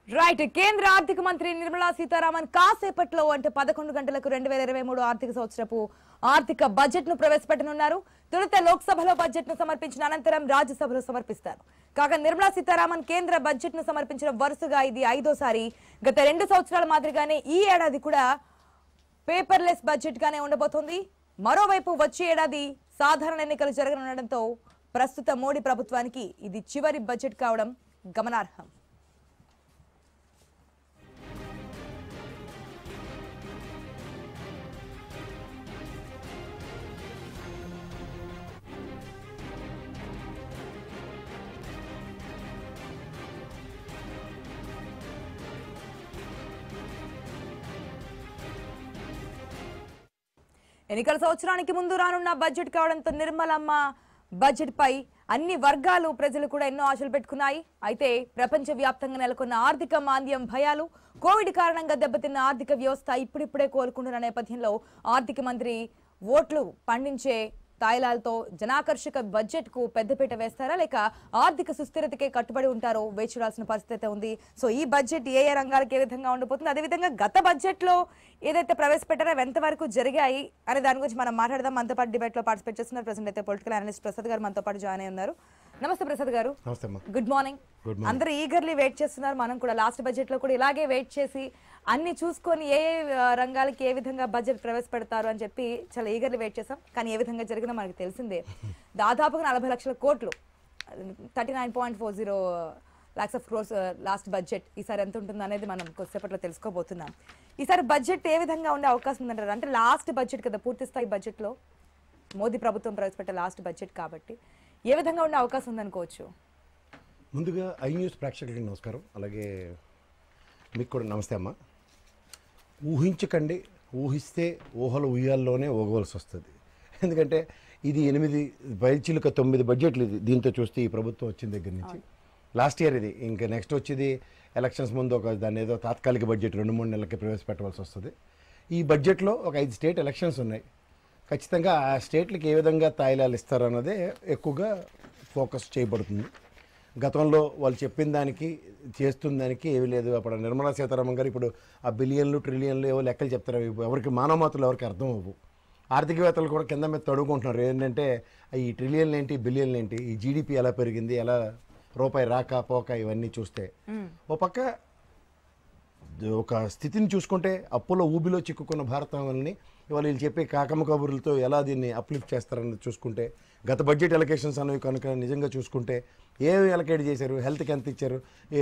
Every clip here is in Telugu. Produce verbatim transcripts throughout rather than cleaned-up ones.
రైట్ కేంద్ర ఆర్థిక మంత్రి నిర్మలా సీతారామన్ కాసేపట్లో అంటే పదకొండు గంటలకు రెండు వేల ఇరవై మూడు ఆర్థిక సంవత్సరపు ఆర్థిక బడ్జెట్ ను ప్రవేశపెట్టనున్నారు. తొలుత లోక్సభలో బడ్జెట్ ను సమర్పించిన అనంతరం రాజ్యసభలో సమర్పిస్తారు. కాగా నిర్మలా సీతారామన్ కేంద్ర బడ్జెట్ ను సమర్పించిన వరుసగా ఇది ఐదోసారి. గత రెండు సంవత్సరాల మాదిరిగానే ఈ ఏడాది కూడా పేపర్లెస్ బడ్జెట్ గానే ఉండబోతోంది. మరోవైపు వచ్చే ఏడాది సాధారణ ఎన్నికలు జరగనుండటంతో ప్రస్తుత మోడీ ప్రభుత్వానికి ఇది చివరి బడ్జెట్ కావడం గమనార్హం. ఎన్నికల సంవత్సరానికి ముందు రానున్న బడ్జెట్ కావడంతో నిర్మలమ్మ బడ్జెట్ పై అన్ని వర్గాలు ప్రజలు కూడా ఎన్నో ఆశలు పెట్టుకున్నాయి. అయితే ప్రపంచ వ్యాప్తంగా నెలకొన్న ఆర్థిక మాంద్యం భయాలు, కోవిడ్ కారణంగా దెబ్బతిన్న ఆర్థిక వ్యవస్థ ఇప్పుడిప్పుడే కోలుకుంటున్న నేపథ్యంలో ఆర్థిక మంత్రి ఓట్లు పండించే తాయిలాలతో జనాకర్షక బడ్జెట్ కు పెద్దపీట వేస్తారా లేక ఆర్థిక సుస్థిరతకే కట్టుబడి ఉంటారో వేచి చూడాల్సిన పరిస్థితి ఉంది. సో ఈ బడ్జెట్ ఏ ఏ రంగాలకు ఏ విధంగా ఉండబోతుంది, అదేవిధంగా గత బడ్జెట్ లో ఏదైతే ప్రవేశపెట్టారో ఎంతవరకు జరిగాయి అనే దాని గురించి మనం మాట్లాడదాం. మనతో పాటు డిబేట్ లో పార్టిసిపేట్ చేస్తున్నారు ప్రెసెంట్ అయితే పొలిటికల్ అనలిస్ట్ ప్రసాద్ గారు మనతో పాటు జాయిన్ అయి ఉన్నారు. నమస్తే ప్రసాద్ గారు. Good morning. అందరూ ఈగర్లీ వెయిట్ చేస్తున్నారు. మనం కూడా లాస్ట్ బడ్జెట్ లో కూడా ఇలాగే వెయిట్ చేసి అన్ని చూసుకొని ఏ రంగాలకి ఏ విధంగా బడ్జెట్ ప్రవేశపెడతారు అని చెప్పి చాలా ఈగర్లీ వెయిట్ చేసాం. కానీ ఏ విధంగా జరిగిందో మనకి తెలిసిందే. దాదాపుగా నలభై లక్షల కోట్లు thirty nine point four zero lakhs of crores last budget. ఈసారి ఎంత ఉంటుంది అనేది మనం కొద్దిసేపట్లో తెలుసుకోబోతున్నాం. ఈసారి బడ్జెట్ ఏ విధంగా ఉండే అవకాశం ఉందంటారు? అంటే లాస్ట్ బడ్జెట్ కదా, పూర్తి స్థాయి బడ్జెట్ లో మోదీ ప్రభుత్వం ప్రవేశపెట్టే లాస్ట్ బడ్జెట్ కాబట్టి ఏ విధంగా ఉండే అవకాశం ఉందనుకోవచ్చు? ముందుగా ఐ న్యూస్ ప్రేక్షకులకి నమస్కారం, అలాగే మీకు కూడా నమస్తే అమ్మ. ఊహించకండి, ఊహిస్తే ఊహలు ఉయ్యాల్లోనే ఊగవలసి వస్తుంది. ఎందుకంటే ఇది ఎనిమిది పైచిలుక తొమ్మిది బడ్జెట్లు ఇది దీంతో చూస్తే ఈ ప్రభుత్వం వచ్చిన దగ్గర నుంచి. లాస్ట్ ఇయర్ ఇది, ఇంకా నెక్స్ట్ వచ్చేది ఎలక్షన్స్ ముందు ఒక దాన్ని ఏదో తాత్కాలిక బడ్జెట్ రెండు మూడు నెలలకి ప్రవేశపెట్టవలసి వస్తుంది. ఈ బడ్జెట్లో ఒక ఐదు స్టేట్ ఎలక్షన్స్ ఉన్నాయి. ఖచ్చితంగా ఆ స్టేట్లకి ఏ విధంగా తాయిలాలు ఇస్తారన్నదే ఎక్కువగా ఫోకస్ చేయబడుతుంది. గతంలో వాళ్ళు చెప్పిన దానికి చేస్తున్న దానికి ఏమీ లేదు. అప్పుడు నిర్మలా సీతారామన్ గారు ఇప్పుడు ఆ బిలియన్లు ట్రిలియన్లు ఏవో లెక్కలు చెప్తారు, ఎవరికి మానవమాతులు ఎవరికి అర్థం అవ్వు. ఆర్థికవేత్తలు కూడా కింద మీద తడుకుంటున్నారు. ఏంటంటే ఈ ట్రిలియన్లు ఏంటి, బిలియన్లు ఏంటి, ఈ జీడిపి ఎలా పెరిగింది, ఎలా రూపాయి రాక పోక ఇవన్నీ చూస్తే ఓ పక్క ఒక స్థితిని చూసుకుంటే అప్పులో ఊబిలో చిక్కుకున్న భారతావని ఇవాళ వీళ్ళు చెప్పే కాకమ్మ కబుర్లతో ఎలా దీన్ని అప్లిఫ్ట్ చేస్తారన్నది చూసుకుంటే, గత బడ్జెట్ ఎలకేషన్స్ అనేవి కనుక నిజంగా చూసుకుంటే ఏమి ఎలకేట్ చేశారు, హెల్త్కి ఎంత ఇచ్చారు,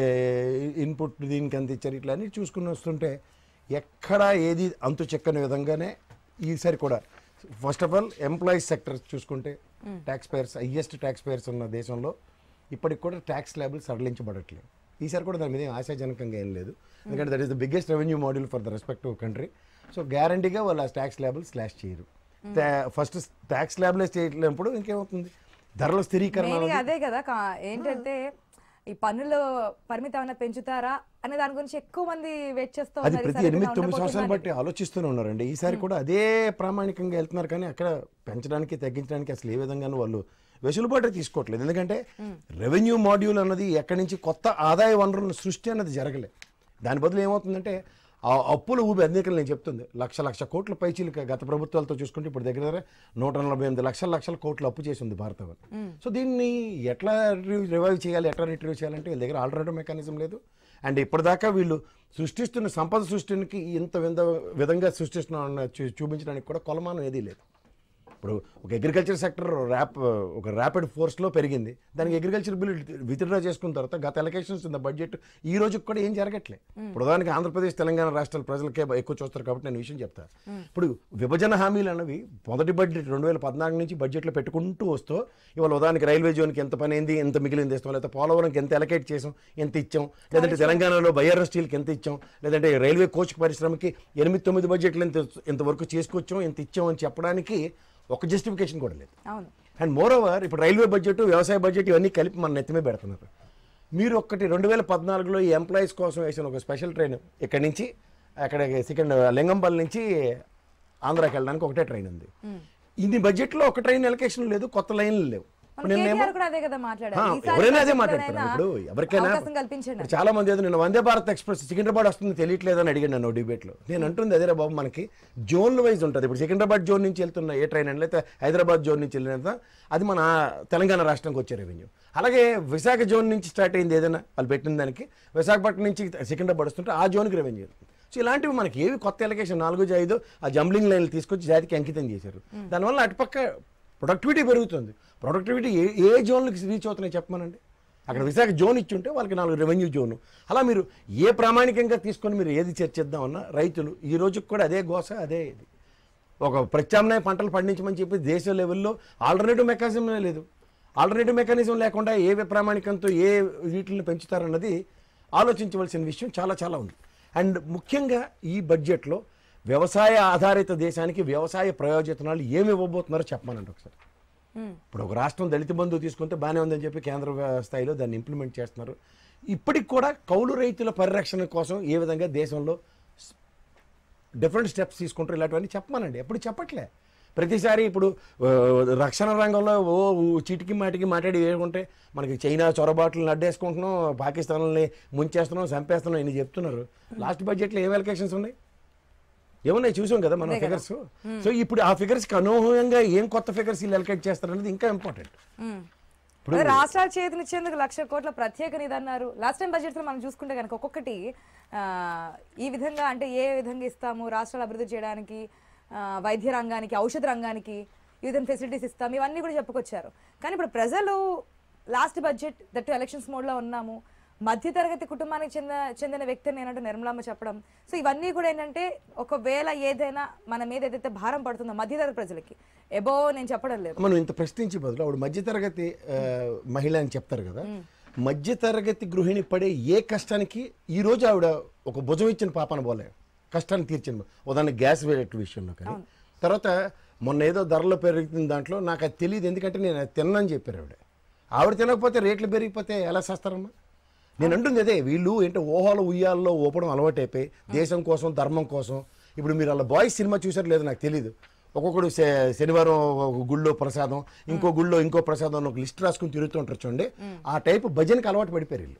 ఇన్పుట్ దీనికి ఎంత ఇచ్చారు, ఇట్లా అన్నీ చూసుకుని వస్తుంటే ఎక్కడా ఏది అంతు చెక్కని విధంగానే ఈసారి కూడా first of all employees sector చూసుకుంటే tax payers highest tax payers ఉన్న దేశంలో ఇప్పటికి కూడా ట్యాక్స్ స్లాబులు సడలించబడట్లేదు. ఈసారి కూడా దాని మీద ఆశాజనకంగా ఏం లేదు. ఎందుకంటే that is the biggest revenue module for the respective country. So గ్యారంటీగా వాళ్ళు ఆ ట్యాక్స్ స్లాబులు స్లాష్ చేయరు. ఫస్ట్ ట్యాక్స్ స్లాబ్లే చేయలేనప్పుడు ఇంకేమవుతుంది, ధరల స్థిరీకరణ అదే కదా. ఏంటంటే ఈ పన్నులు పరిమితం ఏమైనా పెంచుతారా అనే దాని గురించి ఎక్కువ మంది వెయిట్ చేస్తూ అది ప్రతి ఎనిమిది తొమ్మిది సంవత్సరాలు బట్టి ఆలోచిస్తూనే ఉన్నారండి. ఈసారి కూడా అదే ప్రామాణికంగా వెళ్తున్నారు. కానీ అక్కడ పెంచడానికి తగ్గించడానికి అసలు ఏ విధంగానూ వాళ్ళు వెసులుబాటు తీసుకోవట్లేదు. ఎందుకంటే రెవెన్యూ మాడ్యూల్ అన్నది ఎక్కడి నుంచి కొత్త ఆదాయ వనరుల సృష్టి అన్నది జరగలేదు. దాని బదులు ఏమవుతుందంటే ఆ అప్పుల ఊబి అందుకని నేను చెప్తుంది లక్ష లక్ష కోట్ల పైచీలక గత ప్రభుత్వాలతో చూసుకుంటే ఇప్పుడు దగ్గర దగ్గర నూట నలభై ఎనిమిది లక్షల లక్షల కోట్లు అప్పు చేసి ఉంది భారత. సో దీన్ని ఎట్లా రివైవ్ చేయాలి, ఎట్లా రిట్రీవ్ చేయాలంటే వీళ్ళ దగ్గర ఆల్టర్నేటివ్ మెకానిజం లేదు. అండ్ ఇప్పటిదాకా వీళ్ళు సృష్టిస్తున్న సంపద సృష్టికి ఇంత విధంగా సృష్టిస్తున్న చూపించడానికి కూడా కొలమానం ఏదీ లేదు. ఇప్పుడు ఒక అగ్రికల్చర్ సెక్టర్ ర్యాప్ ఒక ర్యాపిడ్ ఫోర్స్లో పెరిగింది. దానికి అగ్రికల్చర్ బిల్ విత్డ్రా చేసుకున్న తర్వాత గత ఎలక్షన్స్ ఇన్ ద బడ్జెట్ ఈ రోజుకి కూడా ఏం జరగట్లేదు. ఇప్పుడు దానికి ఆంధ్రప్రదేశ్ తెలంగాణ రాష్ట్రాల ప్రజలకే ఎక్కువ చూస్తారు కాబట్టి నేను విషయం చెప్తాను. ఇప్పుడు విభజన హామీలు అన్నవి మొదటి బడ్జెట్ రెండు వేల పద్నాలుగు నుంచి బడ్జెట్లో పెట్టుకుంటూ వస్తూ ఇవాళ ఉదాహరణకి రైల్వే జోన్కి ఎంత పని అయింది, ఎంత మిగిలింది ఇస్తాం, లేకపోతే పోలవరంకి ఎంత ఎలకేట్ చేసాం, ఎంత ఇచ్చాం, లేదంటే తెలంగాణలో బయ్యారం స్టీల్కి ఎంత ఇచ్చాం, లేదంటే రైల్వే కోచ్ పరిశ్రమకి ఎనిమిది తొమ్మిది బడ్జెట్లు ఎంత ఇంతవరకు చేసుకొచ్చాం, ఎంత ఇచ్చాం అని చెప్పడానికి ఒక జస్టిఫికేషన్ కూడా లేదు. అండ్ మోర్ ఓవర్ ఇప్పుడు రైల్వే బడ్జెట్, వ్యవసాయ బడ్జెట్ ఇవన్నీ కలిపి మన నెత్తిమే పెడుతున్నారు. మీరు ఒక్కటి రెండు వేల పద్నాలుగులో ఈ ఎంప్లాయీస్ కోసం వేసిన ఒక స్పెషల్ ట్రైన్ ఇక్కడి నుంచి అక్కడ సెకండ్ లింగంపల్లి నుంచి ఆంధ్రాకి వెళ్ళడానికి ఒకటే ట్రైన్ ఉంది. ఇన్ని బడ్జెట్లో ఒక ట్రైన్ ఎలకేషన్ లేదు, కొత్త లైన్లు లేవు. మన కేటీఆర్ కూడా అదే కదా మాట్లాడారు. ఈసారి ఎవరైనా అదే బడ్జెట్లోనైనా మాట్లాడుతున్నారు. ఇప్పుడు ఎవరికైనా అవకాశం కల్పించండి. ఇప్పుడు చాలా మంది ఏదో నేను వందే భారత్ ఎక్స్ప్రెస్ సికింద్రాబాద్ వస్తుంది తెలియట్లేదని అడిగాను నన్ను డిబేట్లో. నేను అంటుంది అదేరా బాబు, మనకి జోన్ల వైజ్ ఉంటుంది. ఇప్పుడు సికింద్రాబాద్ జోన్ నుంచి వెళ్తున్న ఏ ట్రైన్ అని, లేకపోతే హైదరాబాద్ జోన్ నుంచి వెళ్ళినంత అది మన తెలంగాణ రాష్ట్రానికి వచ్చే రెవెన్యూ. అలాగే విశాఖ జోన్ నుంచి స్టార్ట్ అయింది ఏదైనా వాళ్ళు పెట్టిన దానికి, విశాఖపట్నం నుంచి సికింద్రాబాద్ వస్తుంటే ఆ జోన్కి రెవెన్యూ. సో ఇలాంటివి మనకి ఏవి కొత్త ఎలకేషన్ నాలుగు ఐదు ఆ జంబ్లింగ్ లైన్లు తీసుకొచ్చి జాతికి అంకితం చేశారు. దానివల్ల అటుపక్క ప్రొడక్టివిటీ పెరుగుతుంది. ప్రొడక్టివిటీ ఏ ఏ జోన్లకి రీచ్ అవుతున్నాయి చెప్పమనండి. అక్కడ విశాఖ జోన్ ఇచ్చుంటే వాళ్ళకి నాలుగు రెవెన్యూ జోను. అలా మీరు ఏ ప్రామాణికంగా తీసుకొని మీరు ఏది చర్చిద్దామన్నా రైతులు ఈ రోజుకి కూడా అదే గోస, అదే ఇది. ఒక ప్రత్యామ్నాయ పంటలు పండించమని చెప్పి దేశ లెవెల్లో ఆల్టర్నేటివ్ మెకానిజం లేదు. ఆల్టర్నేటివ్ మెకానిజం లేకుండా ఏ ప్రామాణికంతో ఏ వీటిని పెంచుతారన్నది ఆలోచించవలసిన విషయం చాలా చాలా ఉంది. అండ్ ముఖ్యంగా ఈ బడ్జెట్లో వ్యవసాయ ఆధారిత దేశానికి వ్యవసాయ ప్రయోజనాలు ఏమి ఇవ్వబోతున్నారో చెప్పమనండి ఒకసారి. ఇప్పుడు ఒక రాష్ట్రం దళిత బంధువు తీసుకుంటే బాగానే ఉందని చెప్పి కేంద్ర స్థాయిలో దాన్ని ఇంప్లిమెంట్ చేస్తున్నారు. ఇప్పటికి కూడా కౌలు రైతుల పరిరక్షణ కోసం ఏ విధంగా దేశంలో డిఫరెంట్ స్టెప్స్ తీసుకుంటారు ఇలాంటివన్నీ చెప్పమనండి. ఎప్పుడు చెప్పట్లే. ప్రతిసారి ఇప్పుడు రక్షణ రంగంలో ఓ చిటికి మాటికి మాట్లాడి వేయకుంటే మనకి చైనా చొరబాట్లను అడ్డేసుకుంటున్నాం, పాకిస్తాన్ని ముంచేస్తున్నాం, చంపేస్తున్నాం ఇన్ని చెప్తున్నారు. లాస్ట్ బడ్జెట్లో ఏం అలొకేషన్స్ ఉన్నాయి, ఏమన్నా చూసాం కదా మనం ఫిగర్స్. సో ఇప్పుడు ఆ ఫిగర్స్కి అనూహ్యంగా ఏం కొత్త ఫిగర్స్ వీళ్ళు అలొకేట్ చేస్తారనేది ఇంకా ఇంపార్టెంట్. ఇప్పుడు రాష్ట్రాలు చేతినిచ్చేందుకు లక్ష కోట్ల ప్రత్యేక నిధి అన్నారు. లాస్ట్ టైం బడ్జెట్ లో మనం చూసుకుంటే కనుక ఒక్కొక్కటి ఈ విధంగా అంటే ఏ విధంగా ఇస్తాము రాష్ట్రాలు అభివృద్ధి చేయడానికి, వైద్య రంగానికి, ఔషధ రంగానికి ఈ విధంగా ఫెసిలిటీస్ ఇస్తాం, ఇవన్నీ కూడా చెప్పుకొచ్చారు. కానీ ఇప్పుడు ప్రజలు లాస్ట్ బడ్జెట్ దట్టు ఎలక్షన్స్ మోడ్లో ఉన్నాము, మధ్యతరగతి కుటుంబానికి చెందిన చెందిన వ్యక్తిని నేనంటూ నిర్మలమ్మ చెప్పడం. సో ఇవన్నీ కూడా ఏంటంటే ఒకవేళ ఏదైనా మన మీద ఏదైతే భారం పడుతుందో మధ్యతరగతి ప్రజలకి ఎబో నేను చెప్పడం లేదు. మనం ఇంత ప్రశ్నించే బదులు ఆవిడ మధ్యతరగతి మహిళ అని చెప్తారు కదా, మధ్యతరగతి గృహిణి పడే ఏ కష్టానికి ఈ రోజు ఆవిడ ఒక భుజం ఇచ్చిన పాపన పోలే కష్టాన్ని తీర్చింది. ఉదాహరణ గ్యాస్ రేట్ విషయంలో కానీ, తర్వాత మొన్న ఏదో ధరలు పెరుగుతుంది దాంట్లో నాకు అది తెలియదు ఎందుకంటే నేను అది తిన్నాను చెప్పారు ఆవిడ. ఆవిడ తినకపోతే రేట్లు పెరిగిపోతే ఎలా చేస్తారమ్మా? నేను అంటుంది అదే, వీళ్ళు ఏంటో ఊహలు ఉయ్యాల్లో ఊపడం అలవాటైపోయి దేశం కోసం ధర్మం కోసం. ఇప్పుడు మీరు అలా బాయ్స్ సినిమా చూసారు లేదు నాకు తెలియదు, ఒక్కొక్కడు శనివారం ఒక గుళ్ళో ప్రసాదం, ఇంకో గుళ్ళో ఇంకో ప్రసాదం ఒక లిస్ట్ రాసుకుని తిరుగుతూ ఉంటారు చూడండి. ఆ టైపు భజనకి అలవాటు పడిపోయారు వీళ్ళు.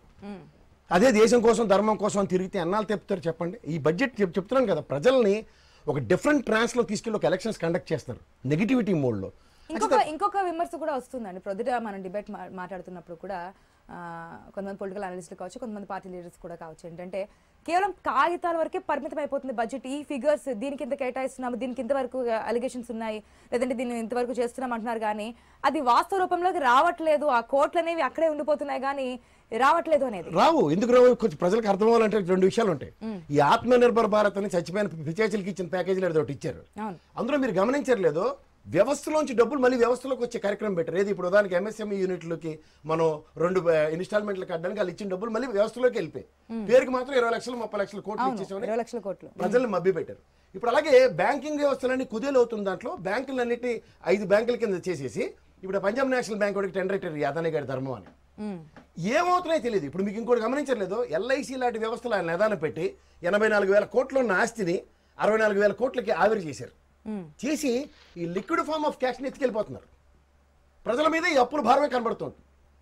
అదే దేశం కోసం ధర్మం కోసం తిరిగితే అన్నాళ్ళు తెప్పుతారు చెప్పండి. ఈ బడ్జెట్ చెప్తున్నాను కదా, ప్రజల్ని ఒక డిఫరెంట్ ట్రాన్స్ లో తీసుకెళ్ళి ఒక ఎలక్షన్స్ కండక్ట్ చేస్తారు నెగిటివిటీ మోడ్ లో. ఇంకొక ఇంకొక విమర్శ కూడా వస్తుందండి. ప్రొద్దుట మనం డిబేట్ మాట్లాడుతున్నప్పుడు కూడా కొంతమంది పొలిటికల్ అనలిస్టులు కావచ్చు, కొంతమంది పార్టీ లీడర్స్ కూడా కావచ్చు, ఏంటంటే కేవలం కాగితాల వరకే పరిమితం అయిపోతుంది బడ్జెట్. ఈ ఫిగర్స్ దీనికి ఇంత కేటాయిస్తున్నాము, దీనికి ఇంతవరకు అలిగేషన్స్ ఉన్నాయి, లేదంటే దీన్ని ఇంతవరకు చేస్తున్నాం అంటున్నారు, కానీ అది వాస్తవ రూపంలోకి రావట్లేదు. ఆ కోట్లు అనేవి అక్కడే ఉండిపోతున్నాయి కానీ రావట్లేదు అనేది. రావు ఎందుకు రావు? కొంచెం ప్రజలకు అర్థం అవ్వాలంటే రెండు విషయాలు ఉంటాయి. ఈ ఆత్మ నిర్భర్ భారత్ అని చచ్చిపోయిన పిచేచలకి ఇచ్చిన ప్యాకేజీలు ఏదో ఒకటి ఇచ్చారు. అందులో మీరు గమనించట్లేదు, వ్యవస్థలోంచి డబ్బులు మళ్ళీ వ్యవస్థలోకి వచ్చే కార్యక్రమం పెట్టారు. ఏది ఇప్పుడు దానికి ఎంఎస్ఎంఈ యూనిట్లకి మనం రెండు ఇన్స్టాల్మెంట్లు కట్టడానికి వాళ్ళు ఇచ్చిన డబ్బులు మళ్ళీ వ్యవస్థలోకి వెళ్ళిపోయి పేరుకి మాత్రం ఇరవై లక్షలు ముప్పై లక్షల కోట్లు ఇచ్చేసామని ప్రజల్ని మభ్య పెట్టారు. ఇప్పుడు అలాగే బ్యాంకింగ్ వ్యవస్థలన్నీ కుదేలు అవుతుంది. దాంట్లో బ్యాంకులన్నిటి ఐదు బ్యాంకుల కింద చేసేసి ఇప్పుడు పంజాబ్ నేషనల్ బ్యాంక్ ఒకటి టెండర్ పెట్టారు యాదనే గారి ధర్మం అని. ఏమవుతున్నాయో తెలియదు. ఇప్పుడు మీకు ఇంకోటి గమనించలేదు, ఎల్ఐసి లాంటి వ్యవస్థలు ఆయన నిదానం పెట్టి ఎనభై నాలుగు వేల కోట్లు ఉన్న ఆస్తిని అరవై నాలుగు వేల కోట్లకి ఆవిరి చేశారు. చేసి ఈ లిక్విడ్ ఫార్మ్ ఆఫ్ క్యాష్ని ఎత్తుకెళ్ళిపోతున్నారు. ప్రజల మీద ఈ అప్పుల భారమే కనబడుతుంది.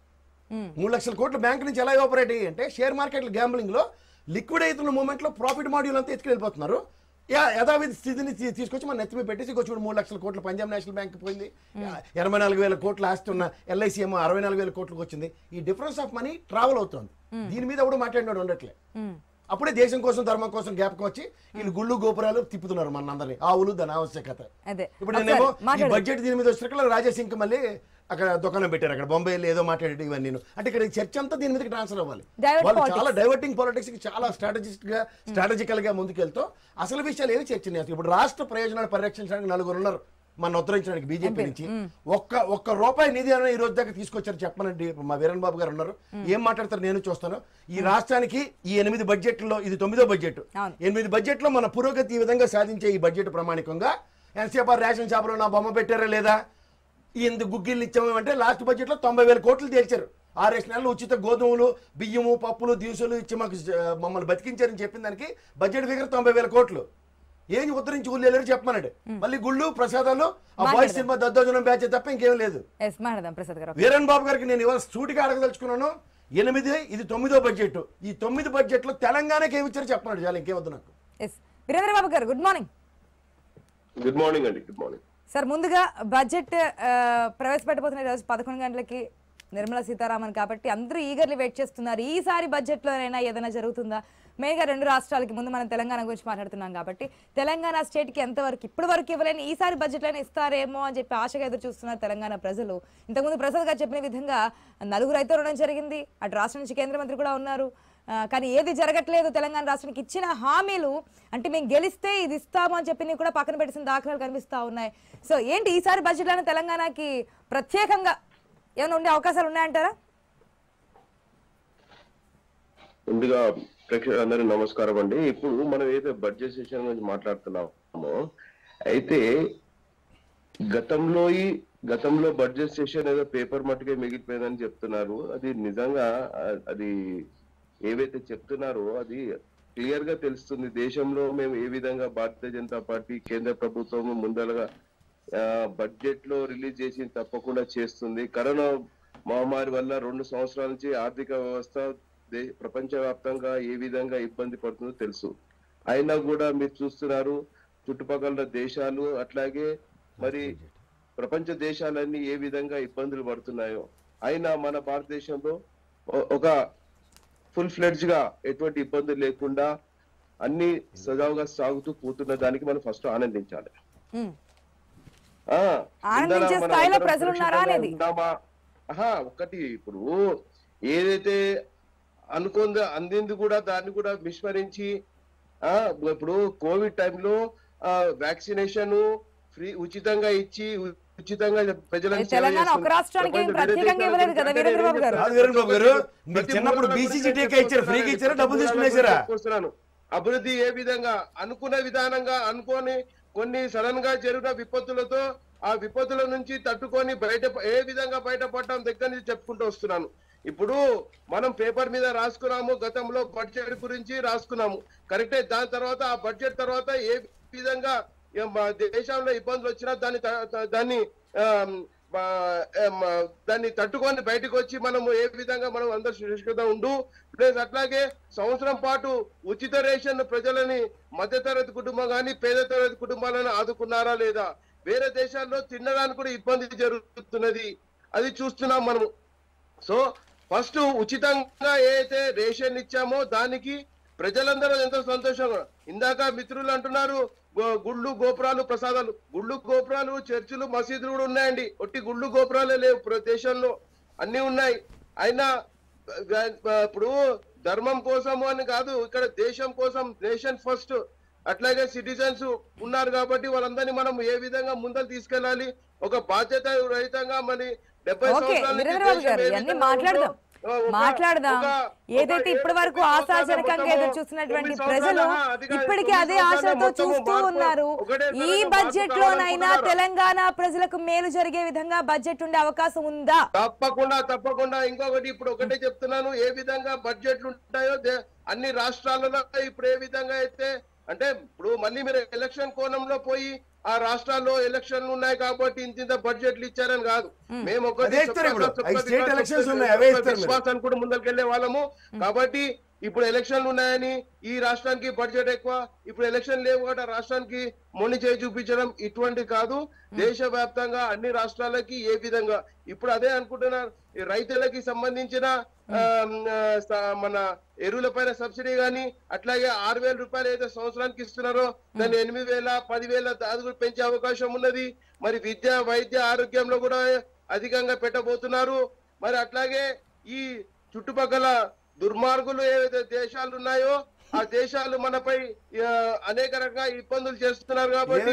మూడు లక్షల కోట్లు బ్యాంక్ నుంచి ఎలా ఆపరేట్ అయ్యి అంటే షేర్ మార్కెట్ గ్యాంబ్లింగ్ లో లిక్విడ్ అవుతున్న మూమెంట్ లో ప్రాఫిట్ మాడ్యూల్ అంతా ఎత్తుకెళ్ళిపోతున్నారు. యథావిధి స్థితిని తీసుకొచ్చి మన నెత్తిమీ పెట్టేసి వచ్చి మూడు లక్షల కోట్లు పంజాబ్ నేషనల్ బ్యాంక్ పోయింది, ఎనభై నాలుగు వేల కోట్లు ఆస్తున్న ఎల్ఐసి ఏమో అరవై నాలుగు వేల కోట్లకు వచ్చింది. ఈ డిఫరెన్స్ ఆఫ్ మనీ ట్రావెల్ అవుతుంది. దీని మీద ఎవడు మాట్లాడినాడు ఉండట్లే. అప్పుడే దేశం కోసం ధర్మం కోసం జ్ఞాపకం వచ్చి వీళ్ళు గుళ్ళు గోపురాలు తిప్పుతున్నారు మన అందరినీ. ఆవులు దాని ఆవశ్యకత. ఇప్పుడు నేనేమో ఈ బడ్జెట్ దీని మీద వచ్చిన రాజేసింగ్ మళ్ళీ అక్కడ దుకాణం పెట్టారు, అక్కడ బొంబాయిలో ఏదో మాట్లాడేది ఇవన్నీ. అంటే ఇక్కడ చర్చ అంతా దీని మీద ట్రాన్స్ఫర్ అవ్వాలి. వాళ్ళు చాలా డైవర్టింగ్ పాలిటిక్స్ కి చాలా స్ట్రాటజిస్ట్ గా స్ట్రాటజికల్ గా ముందుకెళ్తూ అసలు విషయాలు ఏవి చర్చ. ఇప్పుడు రాష్ట్ర ప్రయోజనాలు పరిరక్షించడానికి నలుగురు ఉన్నారు మన ఉత్తరించడానికి బీజేపీ నుంచి. ఒక్క ఒక్క రూపాయి నిధి అయినా ఈ రోజు దాకా తీసుకొచ్చారు చెప్పనండి. మా వీరన్ బాబు గారు ఉన్నారు, ఏం మాట్లాడతారు నేను చూస్తాను. ఈ రాష్ట్రానికి ఈ ఎనిమిది బడ్జెట్లో ఇది తొమ్మిదో బడ్జెట్. ఎనిమిది బడ్జెట్లో మన పురోగతి ఈ విధంగా సాధించే ఈ బడ్జెట్ ప్రామాణికంగా ఎన్సీఆర్ రేషన్ షాపులో నా బొమ్మ పెట్టారా లేదా, ఇంత గుగ్గిళ్ళు ఇచ్చాము అంటే లాస్ట్ బడ్జెట్ లో తొంభై వేల కోట్లు తేల్చారు. ఆరేసి నెలలు ఉచిత గోధుమలు బియ్యము పప్పులు దినుసులు ఇచ్చి మాకు మమ్మల్ని బతికించారని చెప్పిన దానికి బడ్జెట్ ఫిగర్ తొంభై వేల కోట్లు. ఏం ఉద్ధరించి ఊళ్ళు వెళ్ళారు చెప్పమన్నాడు. మళ్ళీ గుళ్ళు ప్రసాదాలు ఆ బాయ్స్ సినిమా దద్దోజనం బ్యాచ్ తప్ప ఇంకేం లేదు. వీరన్ బాబు గారికి నేను ఇవాళ సూటిగా అడగదలుచుకున్నాను. ఎనిమిది ఇది తొమ్మిదో బడ్జెట్. ఈ తొమ్మిది బడ్జెట్ లో తెలంగాణకి ఏమి ఇచ్చారు చెప్పమన్నాడు. చాలా ఇంకేం వద్దు నాకు. వీరేంద్ర బాబు గారు గుడ్ మార్నింగ్. గుడ్ మార్నింగ్ అండి. Good morning sir. ముందుగా బడ్జెట్ ప్రవేశపెట్టబోతున్న రోజు పదకొండు గంటలకి నిర్మలా సీతారామన్ కాబట్టి అందరూ ఈగర్లీ వెయిట్ చేస్తున్నారు. ఈసారి బడ్జెట్లోనైనా ఏదైనా జరుగుతుందా? మెయిన్గా రెండు రాష్ట్రాలకి ముందు మనం తెలంగాణ గురించి మాట్లాడుతున్నాం కాబట్టి తెలంగాణ స్టేట్కి ఎంతవరకు ఇప్పటి వరకు ఇవ్వలేని ఈసారి బడ్జెట్లోనే ఇస్తారేమో అని చెప్పి ఆశగా ఎదురు చూస్తున్నారు తెలంగాణ ప్రజలు. ఇంతకుముందు ప్రసాద్ గారు చెప్పిన విధంగా నలుగురు అయితే రుణం జరిగింది. అటు రాష్ట్రం నుంచి కేంద్ర మంత్రి కూడా ఉన్నారు. కానీ ఏది జరగట్లేదు. తెలంగాణ రాష్ట్రానికి ఇచ్చిన హామీలు అంటే మేము గెలిస్తే ఇది ఇస్తాము అని చెప్పి కూడా పక్కన పెట్టిన దాఖలాలు కనిపిస్తూ ఉన్నాయి. సో ఏంటి ఈసారి బడ్జెట్లోనే తెలంగాణకి ప్రత్యేకంగా ఏమైనా ఉండే అవకాశాలు ఉన్నాయంటారా? ముందుగా ప్రేక్షకులందరూ నమస్కారం అండి. ఇప్పుడు మనం ఏదైతే బడ్జెట్ సెషన్ గురించి మాట్లాడుతున్నామో అయితే గతంలో ఈ గతంలో బడ్జెట్ సెషన్ ఏదో పేపర్ మట్టుకే మిగిలిపోయిందని చెప్తున్నారు. అది నిజంగా అది ఏవైతే చెప్తున్నారో అది క్లియర్ గా తెలుస్తుంది. దేశంలో మేము ఏ విధంగా భారతీయ జనతా పార్టీ కేంద్ర ప్రభుత్వం ముందరగా బడ్జెట్ లో రిలీజ్ చేసి తప్పకుండా చేస్తుంది. కరోనా మహమ్మారి వల్ల రెండు సంవత్సరాల నుంచి ఆర్థిక వ్యవస్థ ప్రపంచ వ్యాప్తంగా ఏ విధంగా ఇబ్బంది పడుతుందో తెలుసు. అయినా కూడా మీరు చూస్తున్నారు చుట్టుపక్కల దేశాలు అట్లాగే మరి ప్రపంచ దేశాలన్నీ ఏ విధంగా ఇబ్బందులు పడుతున్నాయో అయినా మన భారతదేశంలో ఒక ఫుల్ ఫ్లెడ్జ్ గా ఎటువంటి ఇబ్బందులు లేకుండా అన్ని సజావుగా సాగుతూ పోతున్న దానికి మనం ఫస్ట్ ఆనందించాలి. ఒకటి ఇప్పుడు ఏదైతే అనుకుంది అందింది కూడా దాన్ని కూడా విస్మరించి ఆ ఇప్పుడు కోవిడ్ టైంలో వ్యాక్సినేషన్ ఫ్రీ ఉచితంగా ఇచ్చి ఉచితంగా ప్రజలకు అభివృద్ధి ఏ విధంగా అనుకున్న విధానంగా అనుకోని కొన్ని సడన్ గా జరిగిన విపత్తులతో ఆ విపత్తుల నుంచి తట్టుకొని బయట ఏ విధంగా బయటపడటం దగ్గర నుంచి చెప్పుకుంటూ వస్తున్నాను. ఇప్పుడు మనం పేపర్ మీద రాసుకున్నాము, గతంలో బడ్జెట్ గురించి రాసుకున్నాము కరెక్టే. దాని తర్వాత ఆ బడ్జెట్ తర్వాత ఏ విధంగా దేశంలో ఇబ్బందులు వచ్చినా దాన్ని దాన్ని దాన్ని తట్టుకొని బయటకు వచ్చి మనము ఏ విధంగా మనం అందరు సురక్షితంగా ఉండు. ప్లస్ అట్లాగే సంవత్సరం పాటు ఉచిత రేషన్ ప్రజలని మధ్యతరగతి కుటుంబం కానీ పేద తరగతి కుటుంబాలను ఆదుకున్నారా లేదా? వేరే దేశాల్లో తినడానికి కూడా ఇబ్బంది జరుగుతున్నది, అది చూస్తున్నాం మనము. సో ఫస్ట్ ఉచితంగా ఏదైతే రేషన్ ఇచ్చామో దానికి ప్రజలందరూ ఎంతో సంతోషంగా. ఇందాక మిత్రులు అంటున్నారు గుళ్ళు గోపురాలు ప్రసాదాలు. గుళ్ళు గోపురాలు చర్చిలు మసీదులు కూడా ఉన్నాయండి. ఒట్టి గుళ్ళు గోపురాలే లేవు దేశంలో, అన్ని ఉన్నాయి. అయినా ఇప్పుడు ధర్మం కోసము అని కాదు, ఇక్కడ దేశం కోసం నేషన్ ఫస్ట్ అట్లాగే సిటిజన్స్ ఉన్నారు కాబట్టి వాళ్ళందరినీ మనం ఏ విధంగా ముందరు తీసుకెళ్ళాలి ఒక బాధ్యత రహితంగా మరి డెబ్బై సంవత్సరాలు మాట్లాడదాం మాట్లాడదాం ఏదైతే ఇప్పటి వరకు ఆశాజనకంగా ఎదురు చూస్తున్నటువంటి ప్రజలు ఇప్పటికీ అదే ఆశతో చూస్తూ ఉన్నారు. ఈ బడ్జెట్ లోనైనా తెలంగాణ ప్రజలకు మేలు జరిగే విధంగా బడ్జెట్ ఉండే అవకాశం ఉందా? తప్పకుండా తప్పకుండా. ఇంకొకటి ఇప్పుడు ఒకటే చెప్తున్నాను, ఏ విధంగా బడ్జెట్లు ఉంటాయో అన్ని రాష్ట్రాలలో ఇప్పుడు ఏ విధంగా అయితే అంటే ఇప్పుడు మళ్ళీ మీరు ఎలక్షన్ కోణంలో పోయి ఆ రాష్ట్రాల్లో ఎలక్షన్లు ఉన్నాయి కాబట్టి ఇంత ఇంత బడ్జెట్లు ఇచ్చారని కాదు. మేము ఒక విశ్వాసాన్ని కూడా ముందరికెళ్లే వాళ్ళము కాబట్టి ఇప్పుడు ఎలక్షన్లు ఉన్నాయని ఈ రాష్ట్రానికి బడ్జెట్ ఎక్కువ, ఇప్పుడు ఎలక్షన్ లేవు కాబట్టి రాష్ట్రానికి మొండి చేయి చూపించడం ఇటువంటి కాదు. దేశవ్యాప్తంగా అన్ని రాష్ట్రాలకి ఏ విధంగా ఇప్పుడు అదే అనుకుంటున్నారు. రైతులకి సంబంధించిన మన ఎరువుల పైన సబ్సిడీ గానీ అట్లాగే ఆరు వేల రూపాయలు ఏదైతే సంవత్సరానికి ఇస్తున్నారో దాన్ని ఎనిమిది వేల పదివేల అది కూడా పెంచే అవకాశం ఉన్నది. మరి విద్య వైద్య ఆరోగ్యంలో కూడా అధికంగా పెట్టబోతున్నారు. మరి అట్లాగే ఈ చుట్టుపక్కల దుర్మార్గులు ఏవైతే దేశాలు ఉన్నాయో ఆ దేశాలు మనపై అనేక రకంగా ఇబ్బందులు చేస్తున్నారు కాబట్టి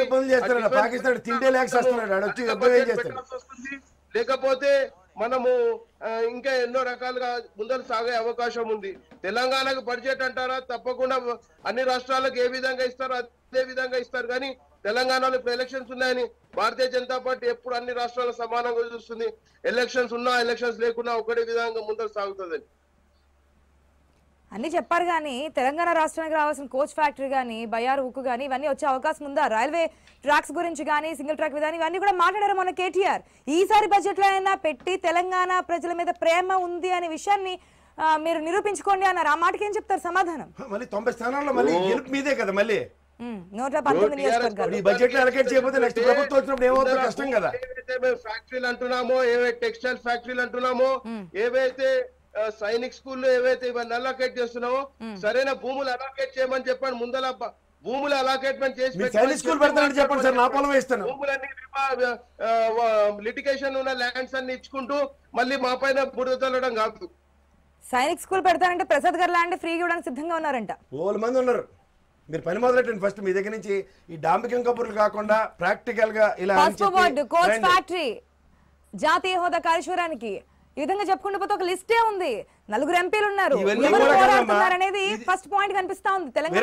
లేకపోతే మనము ఇంకా ఎన్నో రకాలుగా ముందరు సాగే అవకాశం ఉంది. తెలంగాణకు బడ్జెట్ అంటారా? తప్పకుండా అన్ని రాష్ట్రాలకు ఏ విధంగా ఇస్తారో అదే విధంగా ఇస్తారు. కానీ తెలంగాణలో ఇప్పుడు ఎలక్షన్స్ ఉన్నాయని భారతీయ జనతా పార్టీ ఎప్పుడు అన్ని రాష్ట్రాలు సమానంగా చూస్తుంది. ఎలక్షన్స్ ఉన్నా ఎలక్షన్స్ లేకున్నా ఒకటే విధంగా ముందరు సాగుతుందని. అన్ని చెప్పారు కానీ తెలంగాణ రాష్ట్రానికి రావాల్సిన కోచ్ ఫ్యాక్టరీ కానీ బయ్యారు ఉక్కు కానీ ఇవన్నీ వచ్చే అవకాశం ఉందా? రైల్వే ట్రాక్స్ గురించి కానీ సింగిల్ ట్రాక్ విధానం ఇవన్నీ కూడా మాట్లాడారు మన కేటీఆర్. ఈసారి బడ్జెట్లో అయినా పెట్టి తెలంగాణ ప్రజల మీద ప్రేమ ఉంది అనే విషయాన్ని మీరు నిరూపించుకోండి అన్నారు. ఆ మాటకి ఏం చెప్తారు సమాధానం? మళ్ళీ తొంభై స్థానాల్లో మళ్ళీ గెలుపు మీదే కదా మళ్ళీ నూట పంతొమ్మిది నియోజకవర్గాలు ఈ బడ్జెట్ లో అలకేట్ చేయకపోతే నెక్స్ట్ ప్రభుత్వం వచ్చినప్పుడు ఏమవుతుందో కష్టం కదా. ఏవైతే మేము ఫ్యాక్టరీలు అంటున్నామో, ఏవైతే టెక్స్టైల్ ఫ్యాక్టరీలు అంటున్నామో, ఏవైతే సైనిక్ స్కూల్ ఏవైతే ఇవన్నీ అలకేట్ చేస్తున్నామో సరైన భూములు అలకేట్ చేయమని చెప్పండి. ముందల భూములు అలాకేట్మెంట్ చేసి సైనిక్ స్కూల్ పెడతానని చెప్పండి సార్, నా పొలం వేస్తాను. భూములన్నీ లిటిగేషన్ ఉన్న ల్యాండ్స్ అన్ని ఇచ్చుకుంటూ మళ్ళీ మా పైన బురద చల్లడం కాదు. సైనిక్ స్కూల్ పెడతానంటే ప్రసాద్ గారు ల్యాండ్ ఫ్రీ ఇవ్వడానికి సిద్ధంగా ఉన్నారంట. ఓల మంది ఉన్నారు. మీరు పని మొదలెట్టండి ఫస్ట్. మీ దగ్గర నుంచి ఈ డాంబికం కబుర్లు కాకుండా ప్రాక్టికల్ గా ఇలా కోచ్ ఫ్యాక్టరీ జాతీయ హోదా కాళేశ్వరానికి ఈ విధంగా చెప్పుకుంటూ పోతే ఒక లిస్టే ఉంది. నలుగురు ఎంపీలు ఉన్నారు. ఎవరు పోరాడుతున్నారు అనేది ఫస్ట్ పాయింట్ కనిపిస్తా ఉంది. తెలంగాణ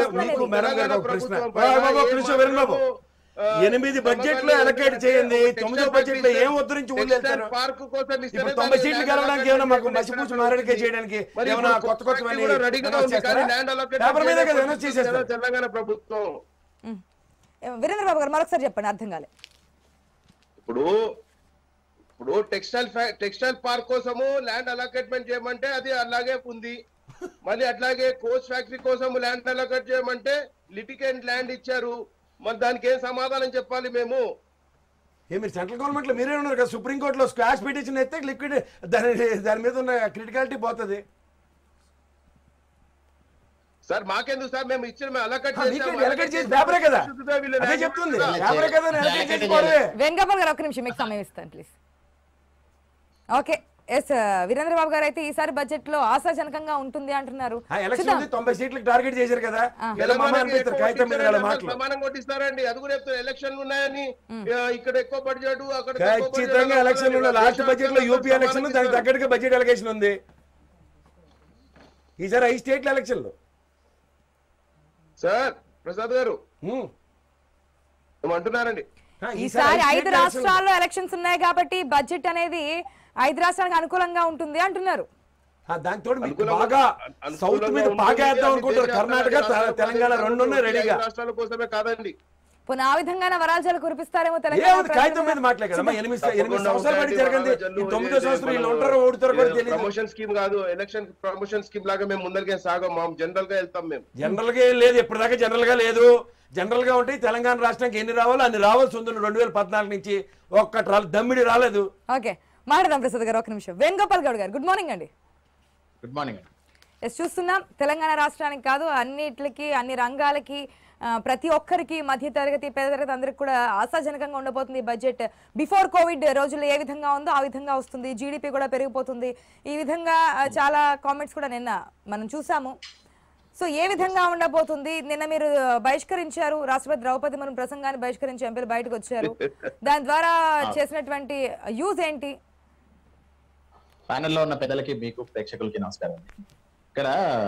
ఎనిమిది బడ్జెట్ లో అలకేట్ చేయండి, తొమ్మిదో బడ్జెట్ లో ఏం ఉద్ధరించి వదిలేస్తారు. తొంభై సీట్లు గెలవడానికి ఏమైనా మాకు మసిపూసి మారడికే చేయడానికి ఏమైనా కొత్త కొత్త పేపర్ మీద కదా అనౌన్స్ చేసేస్తారు తెలంగాణ ప్రభుత్వం. వీరేంద్ర బాబు గారు మరొకసారి చెప్పండి, అర్థం కాలే. ఇప్పుడు ఇప్పుడు టెక్స్టైల్ టెక్స్టైల్ పార్క్ కోసము ల్యాండ్ అలాకేట్మెంట్ చేయమంటే అది అలాగే ఉంది. మళ్ళీ అట్లాగే కోచ్ ఫ్యాక్టరీ కోసం ల్యాండ్ అలాకేట్ చేయమంటే లిటిగెంట్ ల్యాండ్ ఇచ్చారు. మరి దానికి ఏం సమాధానం చెప్పాలి మేము? ఏ మీరు సెంట్రల్ గవర్నమెంట్ లో మీరే ఉన్నారు కదా, సుప్రీంకోర్టులో స్క్వాష్ పిటిషన్ అయితే లిక్విడ్ దాని దాని మీద ఉన్న క్రిటికాలిటీ పోతుంది సార్. మాకెందుకు సార్, మేము ఇచ్చిన పేపరే కదా, అదే చెప్తుంది పేపరే కదా. వెంకప్ప గారు ఒక నిమిషం మీకు సమయం ఇస్తాను please. Okay yes Veerendra Babu గారు అయితే ఈసారి బడ్జెట్ లో ఆశాజనకంగా ఉంటుంది అంటున్నారు. తొంభై సీట్లకు టార్గెట్ చేశారు కదా, ప్రమాణం కొట్టిస్తారండి. అది కూడా చెప్తారు ఎలక్షన్లు ఉన్నాయని, ఇక్కడ ఎక్కువ బడ్జెట్ అక్కడ ఖచ్చితంగా ఎలక్షన్ లాస్ట్ బడ్జెట్ లో యూపీ ఎలక్షన్ దానికి తగ్గట్టుగా బడ్జెట్ అలొకేషన్ ఉంది. ఈసారి ఐదు స్టేట్ల ఎలక్షన్లు సార్ ప్రసాద్ గారు ఏమంటున్నారండి? ఈసారి ఐదు రాష్ట్రాల్లో ఎలక్షన్స్ ఉన్నాయి కాబట్టి బడ్జెట్ అనేది ఐదు రాష్ట్రాలకు అనుకూలంగా ఉంటుంది అంటున్నారు. దాంతో బాగా సౌత్ మీద బాగా వేద్దాం అనుకుంటారు. కర్ణాటక తెలంగాణ రెండు రెడీగా. రాష్ట్రాల కోసమే కాదండి, పోనీ ఆ విధంగానే వరాజాలు కురిపిస్తారేమో తెలంగాణ. కాగితం మీద మాట్లాడమ్మా, ఎనిమిది ఎనిమిది సంవత్సరాలు బట్టి జరిగింది. తొమ్మిదో సంవత్సరం వీళ్ళు ఉంటారో ఓడుతారో కూడా తెలియదు. ప్రమోషన్ స్కీమ్ కాదు, ఎలక్షన్ ప్రమోషన్ స్కీమ్ లాగా మేము ముందరికే సాగం. మా జనరల్ గా వెళ్తాం. మేము జనరల్ గా లేదు, ఇప్పటిదాకా జనరల్ గా లేదు. జనరల్ గా ఉంటే తెలంగాణ రాష్ట్రానికి ఎన్ని రావాలో అన్ని రావాల్సి ఉంది. రెండు వేల పద్నాలుగు నుంచి ఒక్కటి రాలేదు, దమ్మిడి రాలేదు. ఓకే మాట్లాడదాం ప్రసాద్ గారు ఒక నిమిషం. వేణుగోపాల్ గౌడ్ గారు గుడ్ మార్నింగ్ అండి. గుడ్ మార్నింగ్ అండి. ఎస్ చూస్తున్నాం తెలంగాణ రాష్ట్రానికి కాదు అన్నిటికి అన్ని రంగాలకి ప్రతి ఒక్కరికి మధ్య తరగతి పేద తరగతి అందరికి కూడా ఆశాజనకంగా ఉండబోతుంది బడ్జెట్. బిఫోర్ కోవిడ్ రోజుల్లో ఏ విధంగా ఉందో ఆ విధంగా వస్తుంది. జీడిపి కూడా పెరిగిపోతుంది. ఈ విధంగా చాలా కామెంట్స్ కూడా నిన్న మనం చూసాము. సో ఏ విధంగా ఉండబోతుంది? నిన్న మీరు బహిష్కరించారు, రాష్ట్రపతి ద్రౌపది ముర్ము ప్రసంగాన్ని బహిష్కరించి ఎంపీలు బయటకు వచ్చారు. దాని ద్వారా చేసినటువంటి యూజ్ ఏంటి? ప్యానెల్లో ఉన్న పెద్దలకి మీకు ప్రేక్షకులకి నమస్కారం. ఇక్కడ